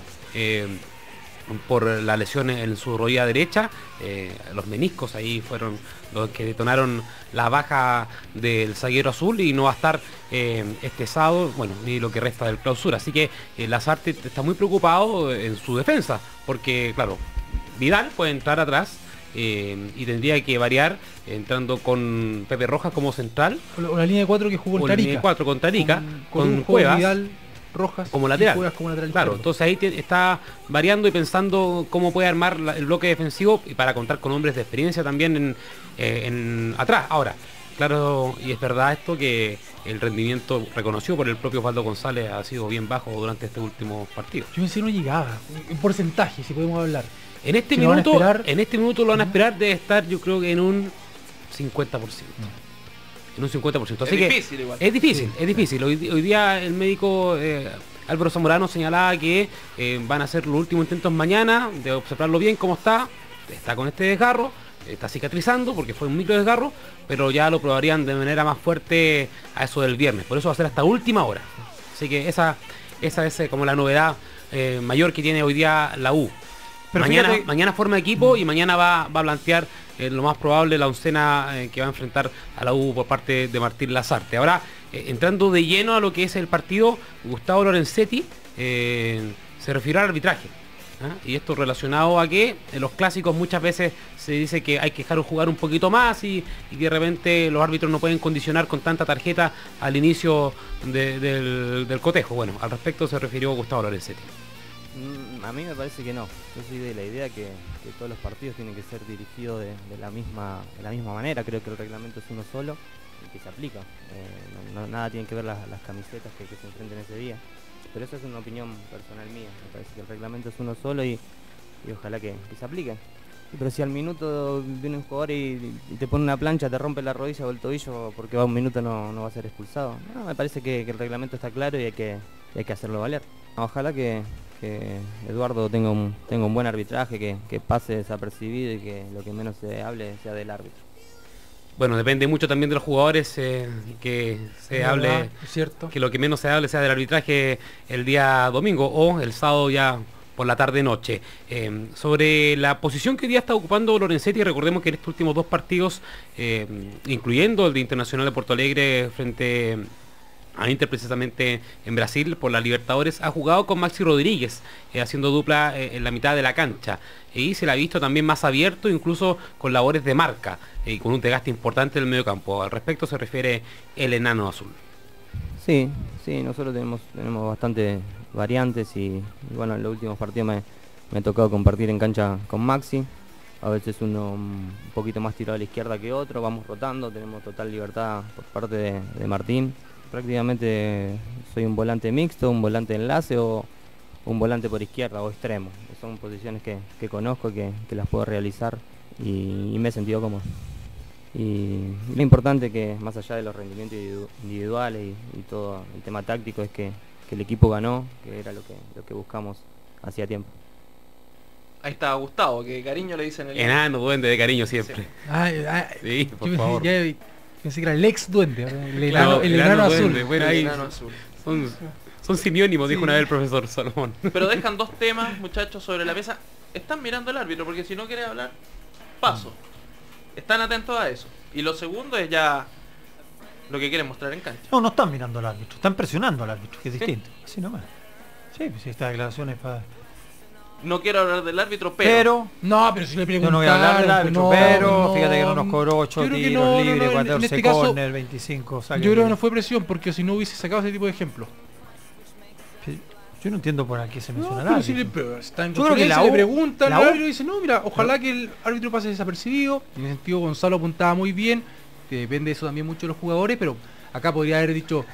por la lesión en su rodilla derecha. Los meniscos ahí fueron los que detonaron la baja del zaguero azul, y no va a estar este sábado, bueno, ni lo que resta del clausura. Así que Lasarte está muy preocupado en su defensa, porque claro, Vidal puede entrar atrás, y tendría que variar entrando con Pepe Rojas como central, o la línea de 4 que jugó en Tarica, línea de 4 con Tarica, con Cuevas, Vidal, Rojas como lateral. Como lateral, claro, entonces ahí está variando y pensando cómo puede armar el bloque defensivo, y para contar con hombres de experiencia también en atrás. Ahora, claro, y es verdad esto, que el rendimiento reconocido por el propio Osvaldo González ha sido bien bajo durante este último partido. Yo pensé que no llegaba, en porcentaje, si podemos hablar. En este minuto lo van a esperar, debe estar, yo creo que en un 50%. En un 50%. Así que difícil igual. Es difícil. Hoy día el médico Álvaro Zamorano señalaba que van a hacer los últimos intentos mañana, de observarlo bien cómo está con este desgarro, está cicatrizando porque fue un micro desgarro, pero ya lo probarían de manera más fuerte a eso del viernes. Por eso va a ser hasta última hora. Así que esa es como la novedad mayor que tiene hoy día la U. Pero mañana forma equipo, y mañana va a plantear lo más probable la oncena que va a enfrentar a la U por parte de Martín Lasarte. Ahora, entrando de lleno a lo que es el partido, Gustavo Lorenzetti se refirió al arbitraje. Y esto relacionado a que en los clásicos muchas veces se dice que hay que dejar jugar un poquito más, y que de repente los árbitros no pueden condicionar con tanta tarjeta al inicio del cotejo. Bueno, al respecto se refirió Gustavo Lorenzetti. A mí me parece que no. Yo soy de la idea que todos los partidos tienen que ser dirigidos de la misma manera. Creo que el reglamento es uno solo y que se aplica. Nada tiene que ver las camisetas que se enfrenten ese día. Pero esa es una opinión personal mía. Me parece que el reglamento es uno solo y ojalá que se aplique. Pero si al minuto viene un jugador y te pone una plancha, te rompe la rodilla o el tobillo porque va un minuto, no va a ser expulsado. No, me parece que el reglamento está claro y hay que hacerlo valer. Ojalá que Eduardo tenga un buen arbitraje, que pase desapercibido y que lo que menos se hable sea del árbitro. Bueno, depende mucho también de los jugadores, que se hable, ¿cierto? Que lo que menos se hable sea del arbitraje el día domingo o el sábado ya por la tarde-noche. Sobre la posición que hoy día está ocupando Lorenzetti, recordemos que en estos últimos 2 partidos, incluyendo el de Internacional de Porto Alegre frente a Inter, precisamente en Brasil por la Libertadores, ha jugado con Maxi Rodríguez, haciendo dupla en la mitad de la cancha, y se la ha visto también más abierto, incluso con labores de marca, y con un desgaste importante en el medio campo. Al respecto se refiere el enano azul. Sí, nosotros tenemos bastantes variantes, y bueno, en los últimos partidos me ha tocado compartir en cancha con Maxi. A veces uno un poquito más tirado a la izquierda que otro, vamos rotando, tenemos total libertad por parte de Martín. Prácticamente soy un volante mixto, un volante enlace o un volante por izquierda o extremo. Son posiciones que conozco, que las puedo realizar y me he sentido cómodo. Y lo importante, que más allá de los rendimientos individuales y todo el tema táctico, es que el equipo ganó, que era lo que buscamos hacía tiempo. Ahí está Gustavo, que cariño le dicen el enano, duende de cariño siempre. Sí, por favor. Pensé que era el ex duende, el enano azul. Bueno, ahí son simiónimos, dijo una vez el profesor Salomón. Pero dejan 2 temas, muchachos, sobre la mesa. Están mirando al árbitro, porque si no quiere hablar, paso. Están atentos a eso. Y lo segundo es ya lo que quieren mostrar en cancha. No están mirando al árbitro, están presionando al árbitro, que es distinto. Así nomás. Sí, pues estas declaraciones para... No quiero hablar del árbitro, pero... pero si le preguntan... Yo no voy a hablar del árbitro, pero fíjate que no nos cobró 8 creo que tiros libres, en 14 este caso, córner, 25 saques. Yo creo que no fue presión, porque si no hubiese sacado ese tipo de ejemplos. Yo no entiendo por qué se menciona pero el si árbitro. está en yo creo que le preguntan al árbitro y dice, no, mira, ojalá que el árbitro pase desapercibido. En ese sentido Gonzalo apuntaba muy bien, que depende de eso también mucho de los jugadores, pero acá podría haber dicho,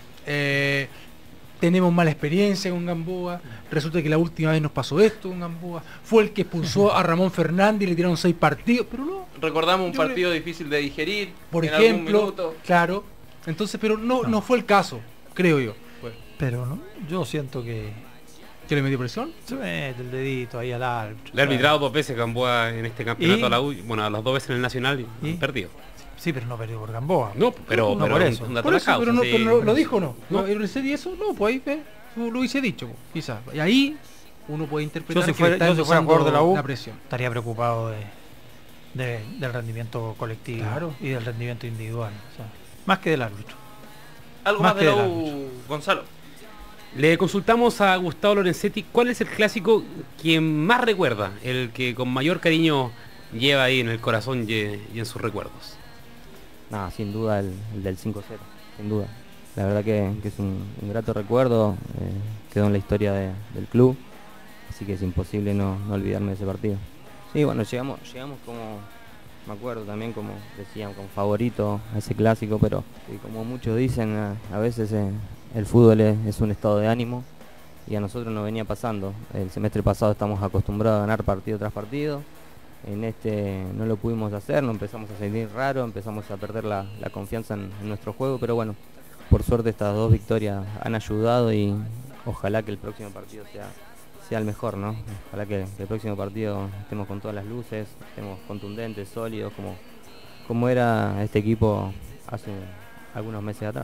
tenemos mala experiencia con Gamboa, resulta que la última vez nos pasó esto con Gamboa, fue el que expulsó a Ramón Fernández y le tiraron 6 partidos, pero no. Recordamos un partido difícil de digerir, por en ejemplo, claro, entonces, pero no fue el caso, creo yo. Pero no, yo siento que... ¿Que le metió presión? Se mete el dedito ahí al árbitro. Le ha arbitrado 2 veces Gamboa en este campeonato a la U, bueno, a las 2 veces en el Nacional y perdido. Sí, pero no perdió por Gamboa. No, pero por eso. Pero lo dijo no. ¿No eso? No, pues ahí lo hubiese dicho, quizás. Y ahí uno puede interpretar yo si fuera jugador de la U, presión. Estaría preocupado del rendimiento colectivo y del rendimiento individual. O sea, más que del árbitro. ¿Algo más de la U, Gonzalo? Le consultamos a Gustavo Lorenzetti cuál es el clásico que más recuerda, el que con mayor cariño lleva ahí en el corazón y en sus recuerdos. Nada, sin duda el del 5-0, sin duda. La verdad que es un grato recuerdo, quedó en la historia del club, así que es imposible no olvidarme de ese partido. Sí, bueno, llegamos como, me acuerdo también, como decían, con favorito a ese clásico, pero como muchos dicen, a veces el fútbol es un estado de ánimo y a nosotros nos venía pasando. El semestre pasado estamos acostumbrados a ganar partido tras partido. En este no lo pudimos hacer, nos empezamos a sentir raro, empezamos a perder la confianza en nuestro juego, pero bueno, por suerte estas 2 victorias han ayudado y ojalá que el próximo partido sea el mejor, ¿no? Ojalá que el próximo partido estemos con todas las luces, estemos contundentes, sólidos, como era este equipo hace algunos meses atrás.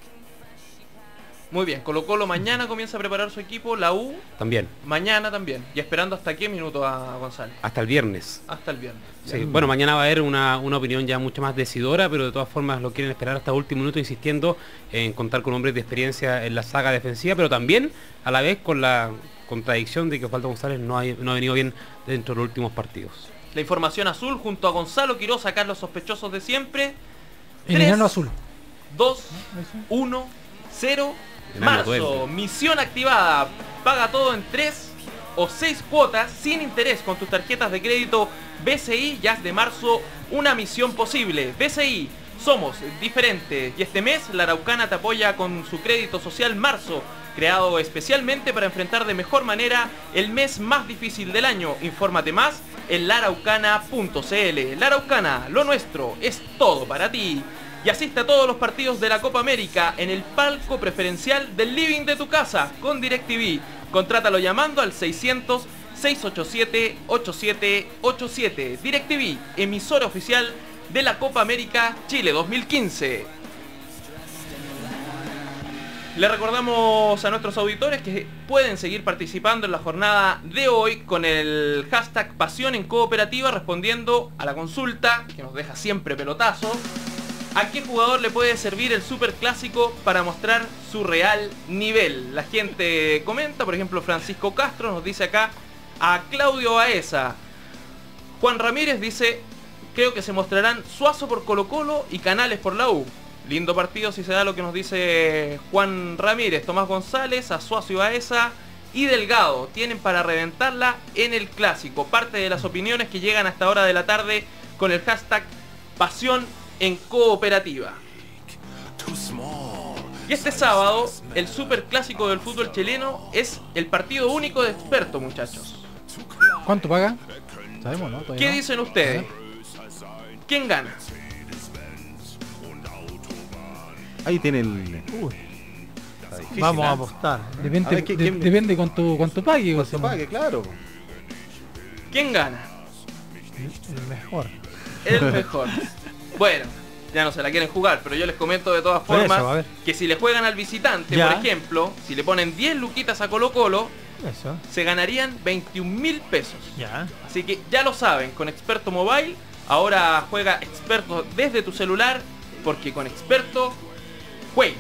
Muy bien, Colo-Colo mañana comienza a preparar su equipo, la U también. Mañana también. ¿Y esperando hasta qué minuto a González? Hasta el viernes. Hasta el viernes. Sí, bueno, mañana va a haber una opinión ya mucho más decidora, pero de todas formas lo quieren esperar hasta el último minuto, insistiendo en contar con hombres de experiencia en la saga defensiva, pero también a la vez con la contradicción de que Osvaldo González no ha venido bien dentro de los últimos partidos. La información azul junto a Gonzalo Quiroz, sacar los sospechosos de siempre. El enano azul. 2, 1, 0. Marzo, misión activada. Paga todo en 3 o 6 cuotas sin interés con tus tarjetas de crédito BCI. Ya es de marzo una misión posible. BCI, somos diferentes. Y este mes la Araucana te apoya con su crédito social Marzo, creado especialmente para enfrentar de mejor manera el mes más difícil del año. Infórmate más en laraucana.cl. La Araucana, lo nuestro es todo para ti. Y asiste a todos los partidos de la Copa América en el palco preferencial del living de tu casa con DirecTV. Contrátalo llamando al 600-687-8787. DirecTV, emisora oficial de la Copa América Chile 2015. Le recordamos a nuestros auditores que pueden seguir participando en la jornada de hoy con el hashtag Pasión en Cooperativa, respondiendo a la consulta que nos deja siempre pelotazo. ¿A qué jugador le puede servir el superclásico para mostrar su real nivel? La gente comenta, por ejemplo, Francisco Castro nos dice acá a Claudio Baeza. Juan Ramírez dice, creo que se mostrarán Suazo por Colo-Colo y Canales por la U. Lindo partido si se da lo que nos dice Juan Ramírez. Tomás González, a Suazo y Baeza y Delgado tienen para reventarla en el clásico. Parte de las opiniones que llegan a esta hora de la tarde con el hashtag Pasión en Cooperativa. Y este sábado el superclásico del fútbol chileno es el partido único de expertos, muchachos. ¿Cuánto paga? Sabemos, ¿no? ¿Qué dicen ustedes? ¿Quién gana? Ahí tiene el... Difícil, vamos a apostar. Depende cuánto pague. Cuánto pague, claro. ¿Quién gana? El mejor. El mejor. Bueno, ya no se la quieren jugar, pero yo les comento de todas formas que si le juegan al visitante, por ejemplo, si le ponen 10 luquitas a Colo-Colo, se ganarían 21.000 pesos. Así que ya lo saben, con Experto Mobile, ahora juega Experto desde tu celular, porque con Experto Cuello.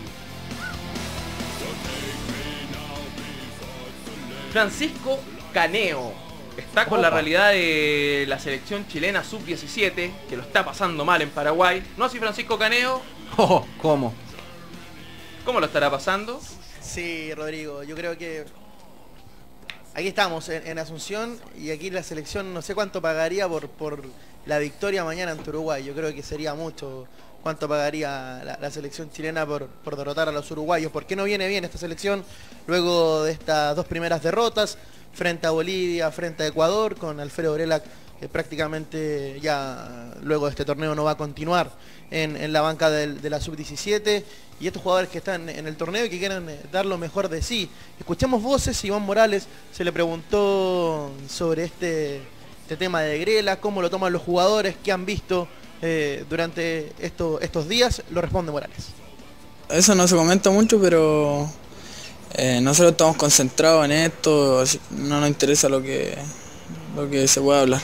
Francisco Caneo está con la realidad de la selección chilena sub-17, que lo está pasando mal en Paraguay. ¿No así Francisco Caneo? Oh, ¿cómo? ¿Cómo lo estará pasando? Sí, Rodrigo, yo creo que aquí estamos en Asunción y aquí la selección no sé cuánto pagaría por la victoria mañana ante Uruguay. Yo creo que sería mucho cuánto pagaría la selección chilena por derrotar a los uruguayos. ¿Por qué no viene bien esta selección luego de estas dos primeras derrotas frente a Bolivia, frente a Ecuador, con Alfredo Grela que prácticamente ya luego de este torneo no va a continuar en la banca de la sub-17, y estos jugadores que están en el torneo y que quieren dar lo mejor de sí? Escuchemos voces. Iván Morales se le preguntó sobre este tema de Grela, cómo lo toman los jugadores, qué han visto durante estos días. Lo responde Morales. Eso no se comenta mucho, pero nosotros estamos concentrados en esto, así no nos interesa lo que se pueda hablar.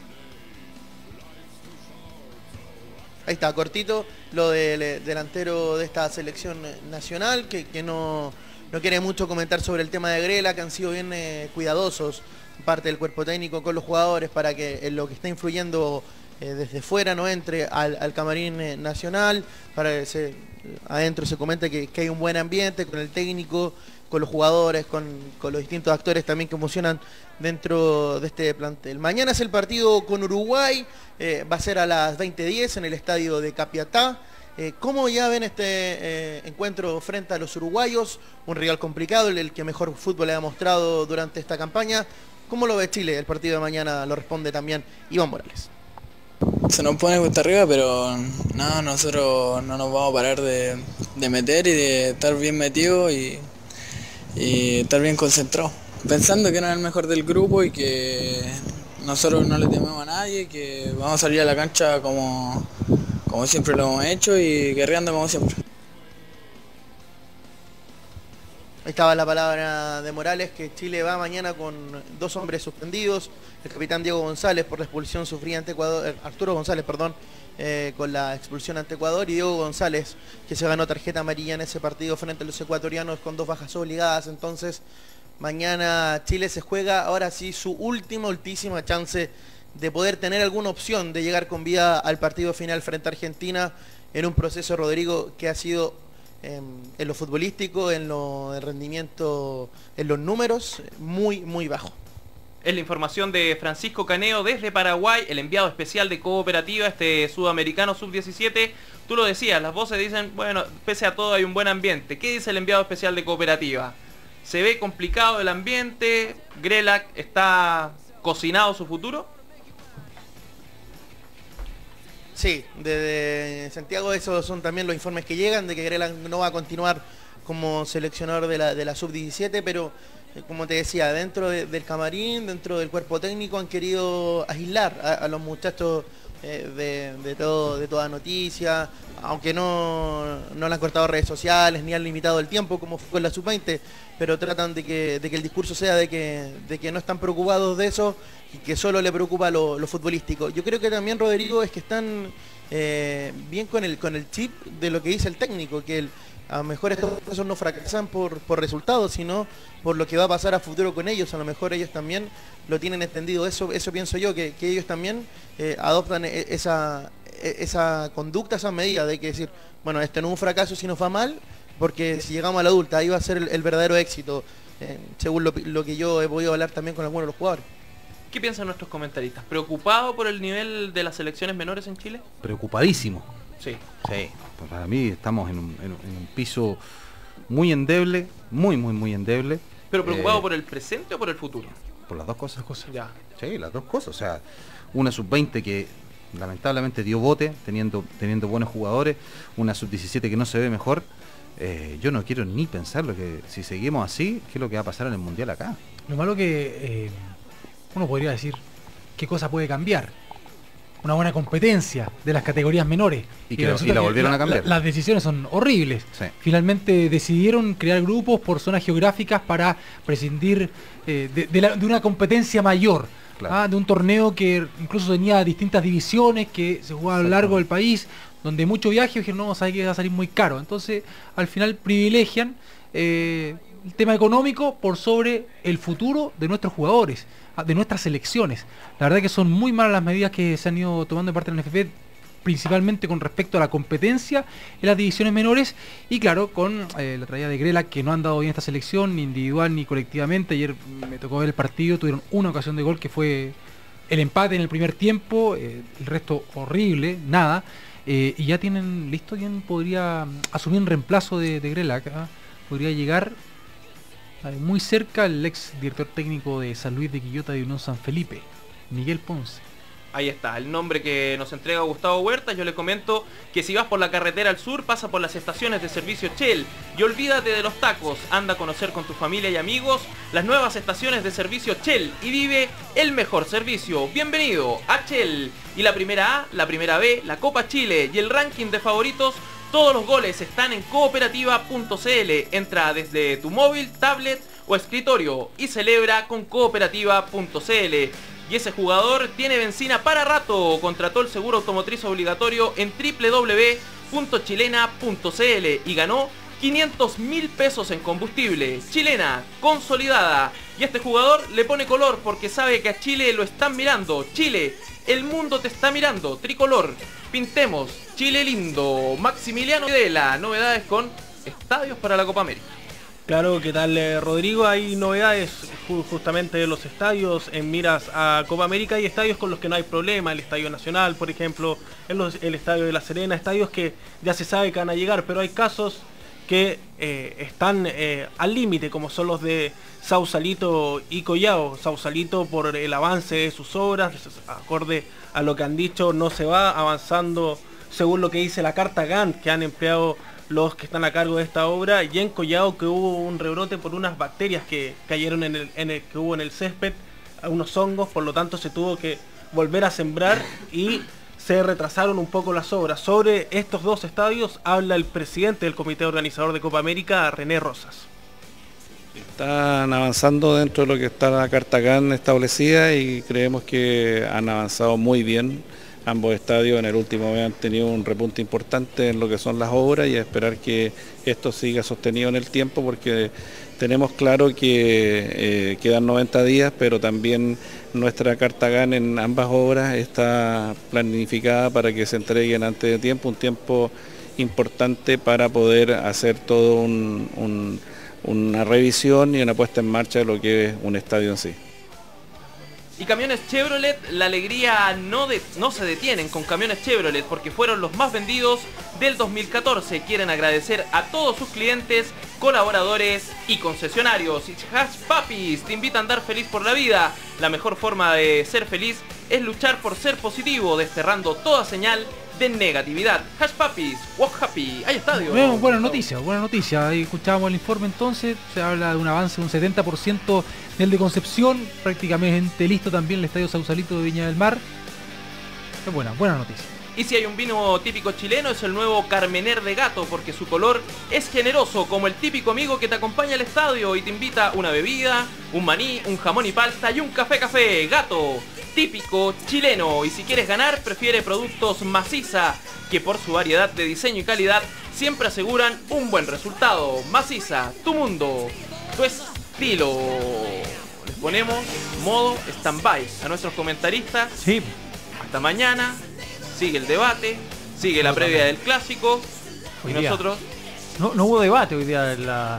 Ahí está, cortito, lo del delantero de esta selección nacional, que no quiere mucho comentar sobre el tema de Grela, que han sido bien cuidadosos, parte del cuerpo técnico con los jugadores, para que lo que está influyendo desde fuera no entre al camarín nacional, para que adentro se comente que hay un buen ambiente con el técnico, con los jugadores, con los distintos actores también que emocionan dentro de este plantel. Mañana es el partido con Uruguay, va a ser a las 20:10 en el estadio de Capiatá. ¿Cómo ya ven este encuentro frente a los uruguayos? Un rival complicado, el que mejor fútbol le ha mostrado durante esta campaña. ¿Cómo lo ve Chile el partido de mañana? Lo responde también Iván Morales. Se nos pone cuesta arriba, pero no, nosotros no nos vamos a parar de meter y de estar bien metidos y estar bien concentrados, pensando que no es el mejor del grupo y que nosotros no le tememos a nadie, que vamos a salir a la cancha como siempre lo hemos hecho y guerreando como siempre. Ahí estaba la palabra de Morales, que Chile va mañana con 2 hombres suspendidos, el capitán Diego González por la expulsión sufrida ante Ecuador, Arturo González, perdón, con la expulsión ante Ecuador, y Diego González, que se ganó tarjeta amarilla en ese partido frente a los ecuatorianos con 2 bajas obligadas. Entonces mañana Chile se juega ahora sí su ultísima chance de poder tener alguna opción de llegar con vida al partido final frente a Argentina, en un proceso, Rodrigo, que ha sido en lo futbolístico, en lo de rendimiento, en los números, muy bajo. Es la información de Francisco Caneo desde Paraguay, el enviado especial de Cooperativa, este sudamericano sub-17. Tú lo decías, las voces dicen, bueno, pese a todo hay un buen ambiente. ¿Qué dice el enviado especial de Cooperativa? ¿Se ve complicado el ambiente? ¿Grela está cocinado su futuro? Sí, desde Santiago esos son también los informes que llegan, de que Grela no va a continuar como seleccionador de la sub-17, pero como te decía, dentro del camarín, dentro del cuerpo técnico, han querido aislar a los muchachos de toda noticia, aunque no le han cortado redes sociales ni han limitado el tiempo como fue en la sub-20, pero tratan de que el discurso sea de que no están preocupados de eso y que solo le preocupa lo futbolístico. Yo creo que también, Rodrigo, es que están bien con el chip de lo que dice el técnico, que a lo mejor estos procesos no fracasan por resultados, sino por lo que va a pasar a futuro con ellos. A lo mejor ellos también lo tienen entendido. Eso pienso yo, que ellos también adoptan esa conducta, esa medida de que decir, bueno, esto no es un fracaso si nos va mal, porque si llegamos a la adulta, ahí va a ser el verdadero éxito, según lo que yo he podido hablar también con algunos de los jugadores. ¿Qué piensan nuestros comentaristas? ¿Preocupado por el nivel de las selecciones menores en Chile? Preocupadísimo. Sí. Pues para mí estamos en un piso muy endeble, muy endeble. ¿Pero preocupado por el presente o por el futuro? Por las dos cosas. Ya. Sí, las dos cosas. O sea, una sub-20 que lamentablemente dio bote, teniendo buenos jugadores, una sub-17 que no se ve mejor. Yo no quiero ni pensar si seguimos así, qué es lo que va a pasar en el Mundial acá. Lo malo que uno podría decir, ¿qué cosa puede cambiar? Una buena competencia de las categorías menores. Y la volvieron a cambiar. Las decisiones son horribles. Sí. Finalmente decidieron crear grupos por zonas geográficas para prescindir de una competencia mayor. Claro. Claro. De un torneo que incluso tenía distintas divisiones, que se jugaba a lo largo del país, donde mucho viaje, dijeron, no, sabe que va a salir muy caro. Entonces, al final privilegian el tema económico por sobre el futuro de nuestros jugadores, de nuestras selecciones. La verdad que son muy malas las medidas que se han ido tomando de parte de la NFP, principalmente con respecto a la competencia en las divisiones menores, y claro, con la traída de Grela, que no han dado bien esta selección, ni individual ni colectivamente. Ayer me tocó ver el partido, tuvieron una ocasión de gol que fue el empate en el primer tiempo, el resto horrible, nada, y ya tienen listo quién podría asumir un reemplazo de Grela. Podría llegar muy cerca el ex director técnico de San Luis de Quillota de Unión San Felipe, Miguel Ponce. Ahí está, el nombre que nos entrega Gustavo Huerta. Yo le comento que si vas por la carretera al sur, pasa por las estaciones de servicio Shell y olvídate de los tacos. Anda a conocer con tu familia y amigos las nuevas estaciones de servicio Shell y vive el mejor servicio. Bienvenido a Shell. Y la primera A, la primera B, la Copa Chile y el ranking de favoritos, todos los goles están en cooperativa.cl. Entra desde tu móvil, tablet o escritorio y celebra con cooperativa.cl. Y ese jugador tiene benzina para rato. Contrató el seguro automotriz obligatorio en www.chilena.cl y ganó 500.000 pesos en combustible. Chilena, consolidada. Y este jugador le pone color porque sabe que a Chile lo están mirando. Chile, el mundo te está mirando. Tricolor, pintemos Chile lindo. Maximiliano Videla, novedades con estadios para la Copa América. Claro, ¿qué tal, Rodrigo? Hay novedades justamente de los estadios en miras a Copa América. Hay estadios con los que no hay problema, el Estadio Nacional, por ejemplo, el Estadio de La Serena, estadios que ya se sabe que van a llegar, pero hay casos que están al límite, como son los de Sausalito y Collao. Sausalito, por el avance de sus obras, acorde a lo que han dicho, no se va avanzando según lo que dice la carta Gantt que han empleado los que están a cargo de esta obra, y en Collao que hubo un rebrote por unas bacterias que cayeron que hubo en el césped, unos hongos, por lo tanto se tuvo que volver a sembrar y se retrasaron un poco las obras. Sobre estos dos estadios habla el presidente del comité organizador de Copa América, René Rosas. Están avanzando dentro de lo que está la carta Gantt establecida y creemos que han avanzado muy bien. Ambos estadios en el último mes han tenido un repunte importante en lo que son las obras y a esperar que esto siga sostenido en el tiempo, porque tenemos claro que quedan 90 días, pero también nuestra carta Gantt en ambas obras está planificada para que se entreguen antes de tiempo, un tiempo importante para poder hacer todo una revisión y una puesta en marcha de lo que es un estadio en sí. Y Camiones Chevrolet, la alegría no se detienen con Camiones Chevrolet porque fueron los más vendidos del 2014. Quieren agradecer a todos sus clientes, colaboradores y concesionarios. Y Hash Papis te invita a andar feliz por la vida. La mejor forma de ser feliz es luchar por ser positivo, desterrando toda señal de negatividad. Hash Papis, walk happy. Hay estadio. Bueno, buena noticia. Ahí escuchábamos el informe entonces. Se habla de un avance de un 70% del de Concepción. Prácticamente listo también el estadio Sausalito de Viña del Mar. Es buena noticia. Y si hay un vino típico chileno, es el nuevo Carmener de Gato, porque su color es generoso, como el típico amigo que te acompaña al estadio y te invita una bebida, un maní, un jamón y palta y un café. Gato, típico chileno. Y si quieres ganar, prefiere productos Maciza, que por su variedad de diseño y calidad siempre aseguran un buen resultado. Maciza, tu mundo, tu estilo. Les ponemos modo stand-by a nuestros comentaristas. Sí. Hasta mañana. Sigue el debate, sigue la previa del clásico. Hoy y día. nosotros... No hubo debate hoy día,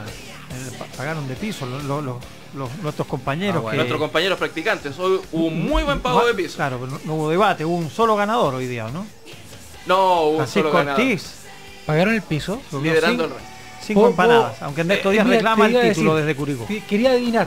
pagaron de piso nuestros compañeros. Bueno. Nuestros compañeros practicantes. Hoy hubo un muy buen pago de piso. Claro, pero no hubo debate, hubo un solo ganador hoy día, ¿no? No, hubo un Francisco solo ganador. Ortiz. ¿Pagaron el piso? Liderando el resto. 5 empanadas, aunque en estos días reclama el título desde Curicó. Quería adivinar.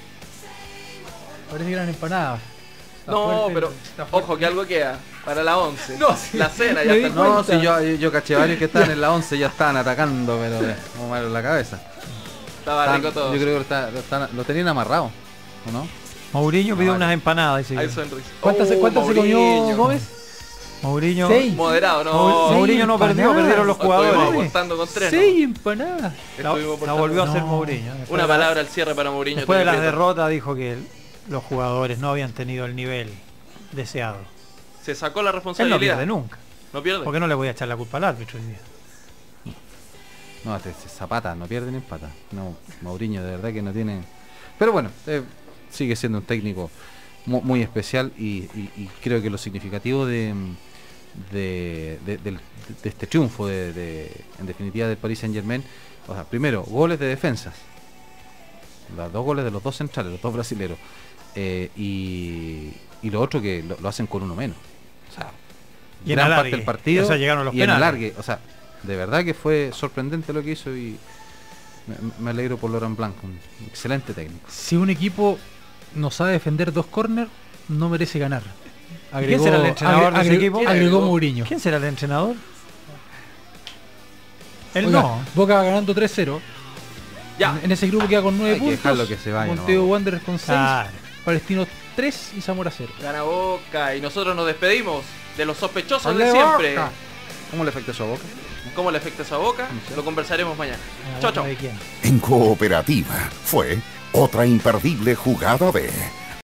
Parece que eran empanadas. No, pero ojo que algo queda para la 11. No, sí. La cena ya está. No, si yo caché varios que estaban en la 11 ya estaban atacando, pero como malo en la cabeza. Estaba rico todo. Yo creo que lo tenían amarrado, ¿o no? Mourinho pidió unas empanadas. Dice. ¿Cuántas se comió Gómez? Mourinho. 6. Moderado, no. Mourinho no perdió, perdieron los jugadores. Contando con 3. 6 empanadas. La volvió a hacer Mourinho. Una palabra al cierre para Mourinho. Después de las derrotas dijo que los jugadores no habían tenido el nivel deseado. Se sacó la Él no responsabilidad. pierde nunca. No pierde. Porque no le voy a echar la culpa al árbitro hoy día. No, Zapata no pierde ni empata. No, Mourinho de verdad que no tiene. Pero bueno, sigue siendo un técnico muy especial y creo que lo significativo de este triunfo en definitiva del Paris Saint-Germain, o sea, primero, goles de defensas. Los 2 goles de los 2 centrales, los 2 brasileros. Y lo otro que lo hacen con uno menos. O sea, y en gran alargue. parte del partido. O sea, llegaron los y penales. en alargue. O sea, de verdad que fue sorprendente lo que hizo y me alegro por Laurent Blanc, un excelente técnico. Si un equipo no sabe defender 2 corners, no merece ganar. ¿Quién será el entrenador de ese equipo? Agregó Mourinho. ¿Quién será el entrenador? Él Oiga, no. Boca va ganando 3-0. Ya. En ese grupo queda con 9 Hay que puntos. dejarlo que se vaya, Monteo no. Wanderers con 6. Claro. Palestino 3 y Zamora 0. Gana Boca y nosotros nos despedimos de los sospechosos ¡Ale, de siempre. Boca! ¿Cómo le afecta eso a Boca? ¿Cómo le afecta eso a Boca? Lo conversaremos mañana. Chao, chao. En Cooperativa fue otra imperdible jugada de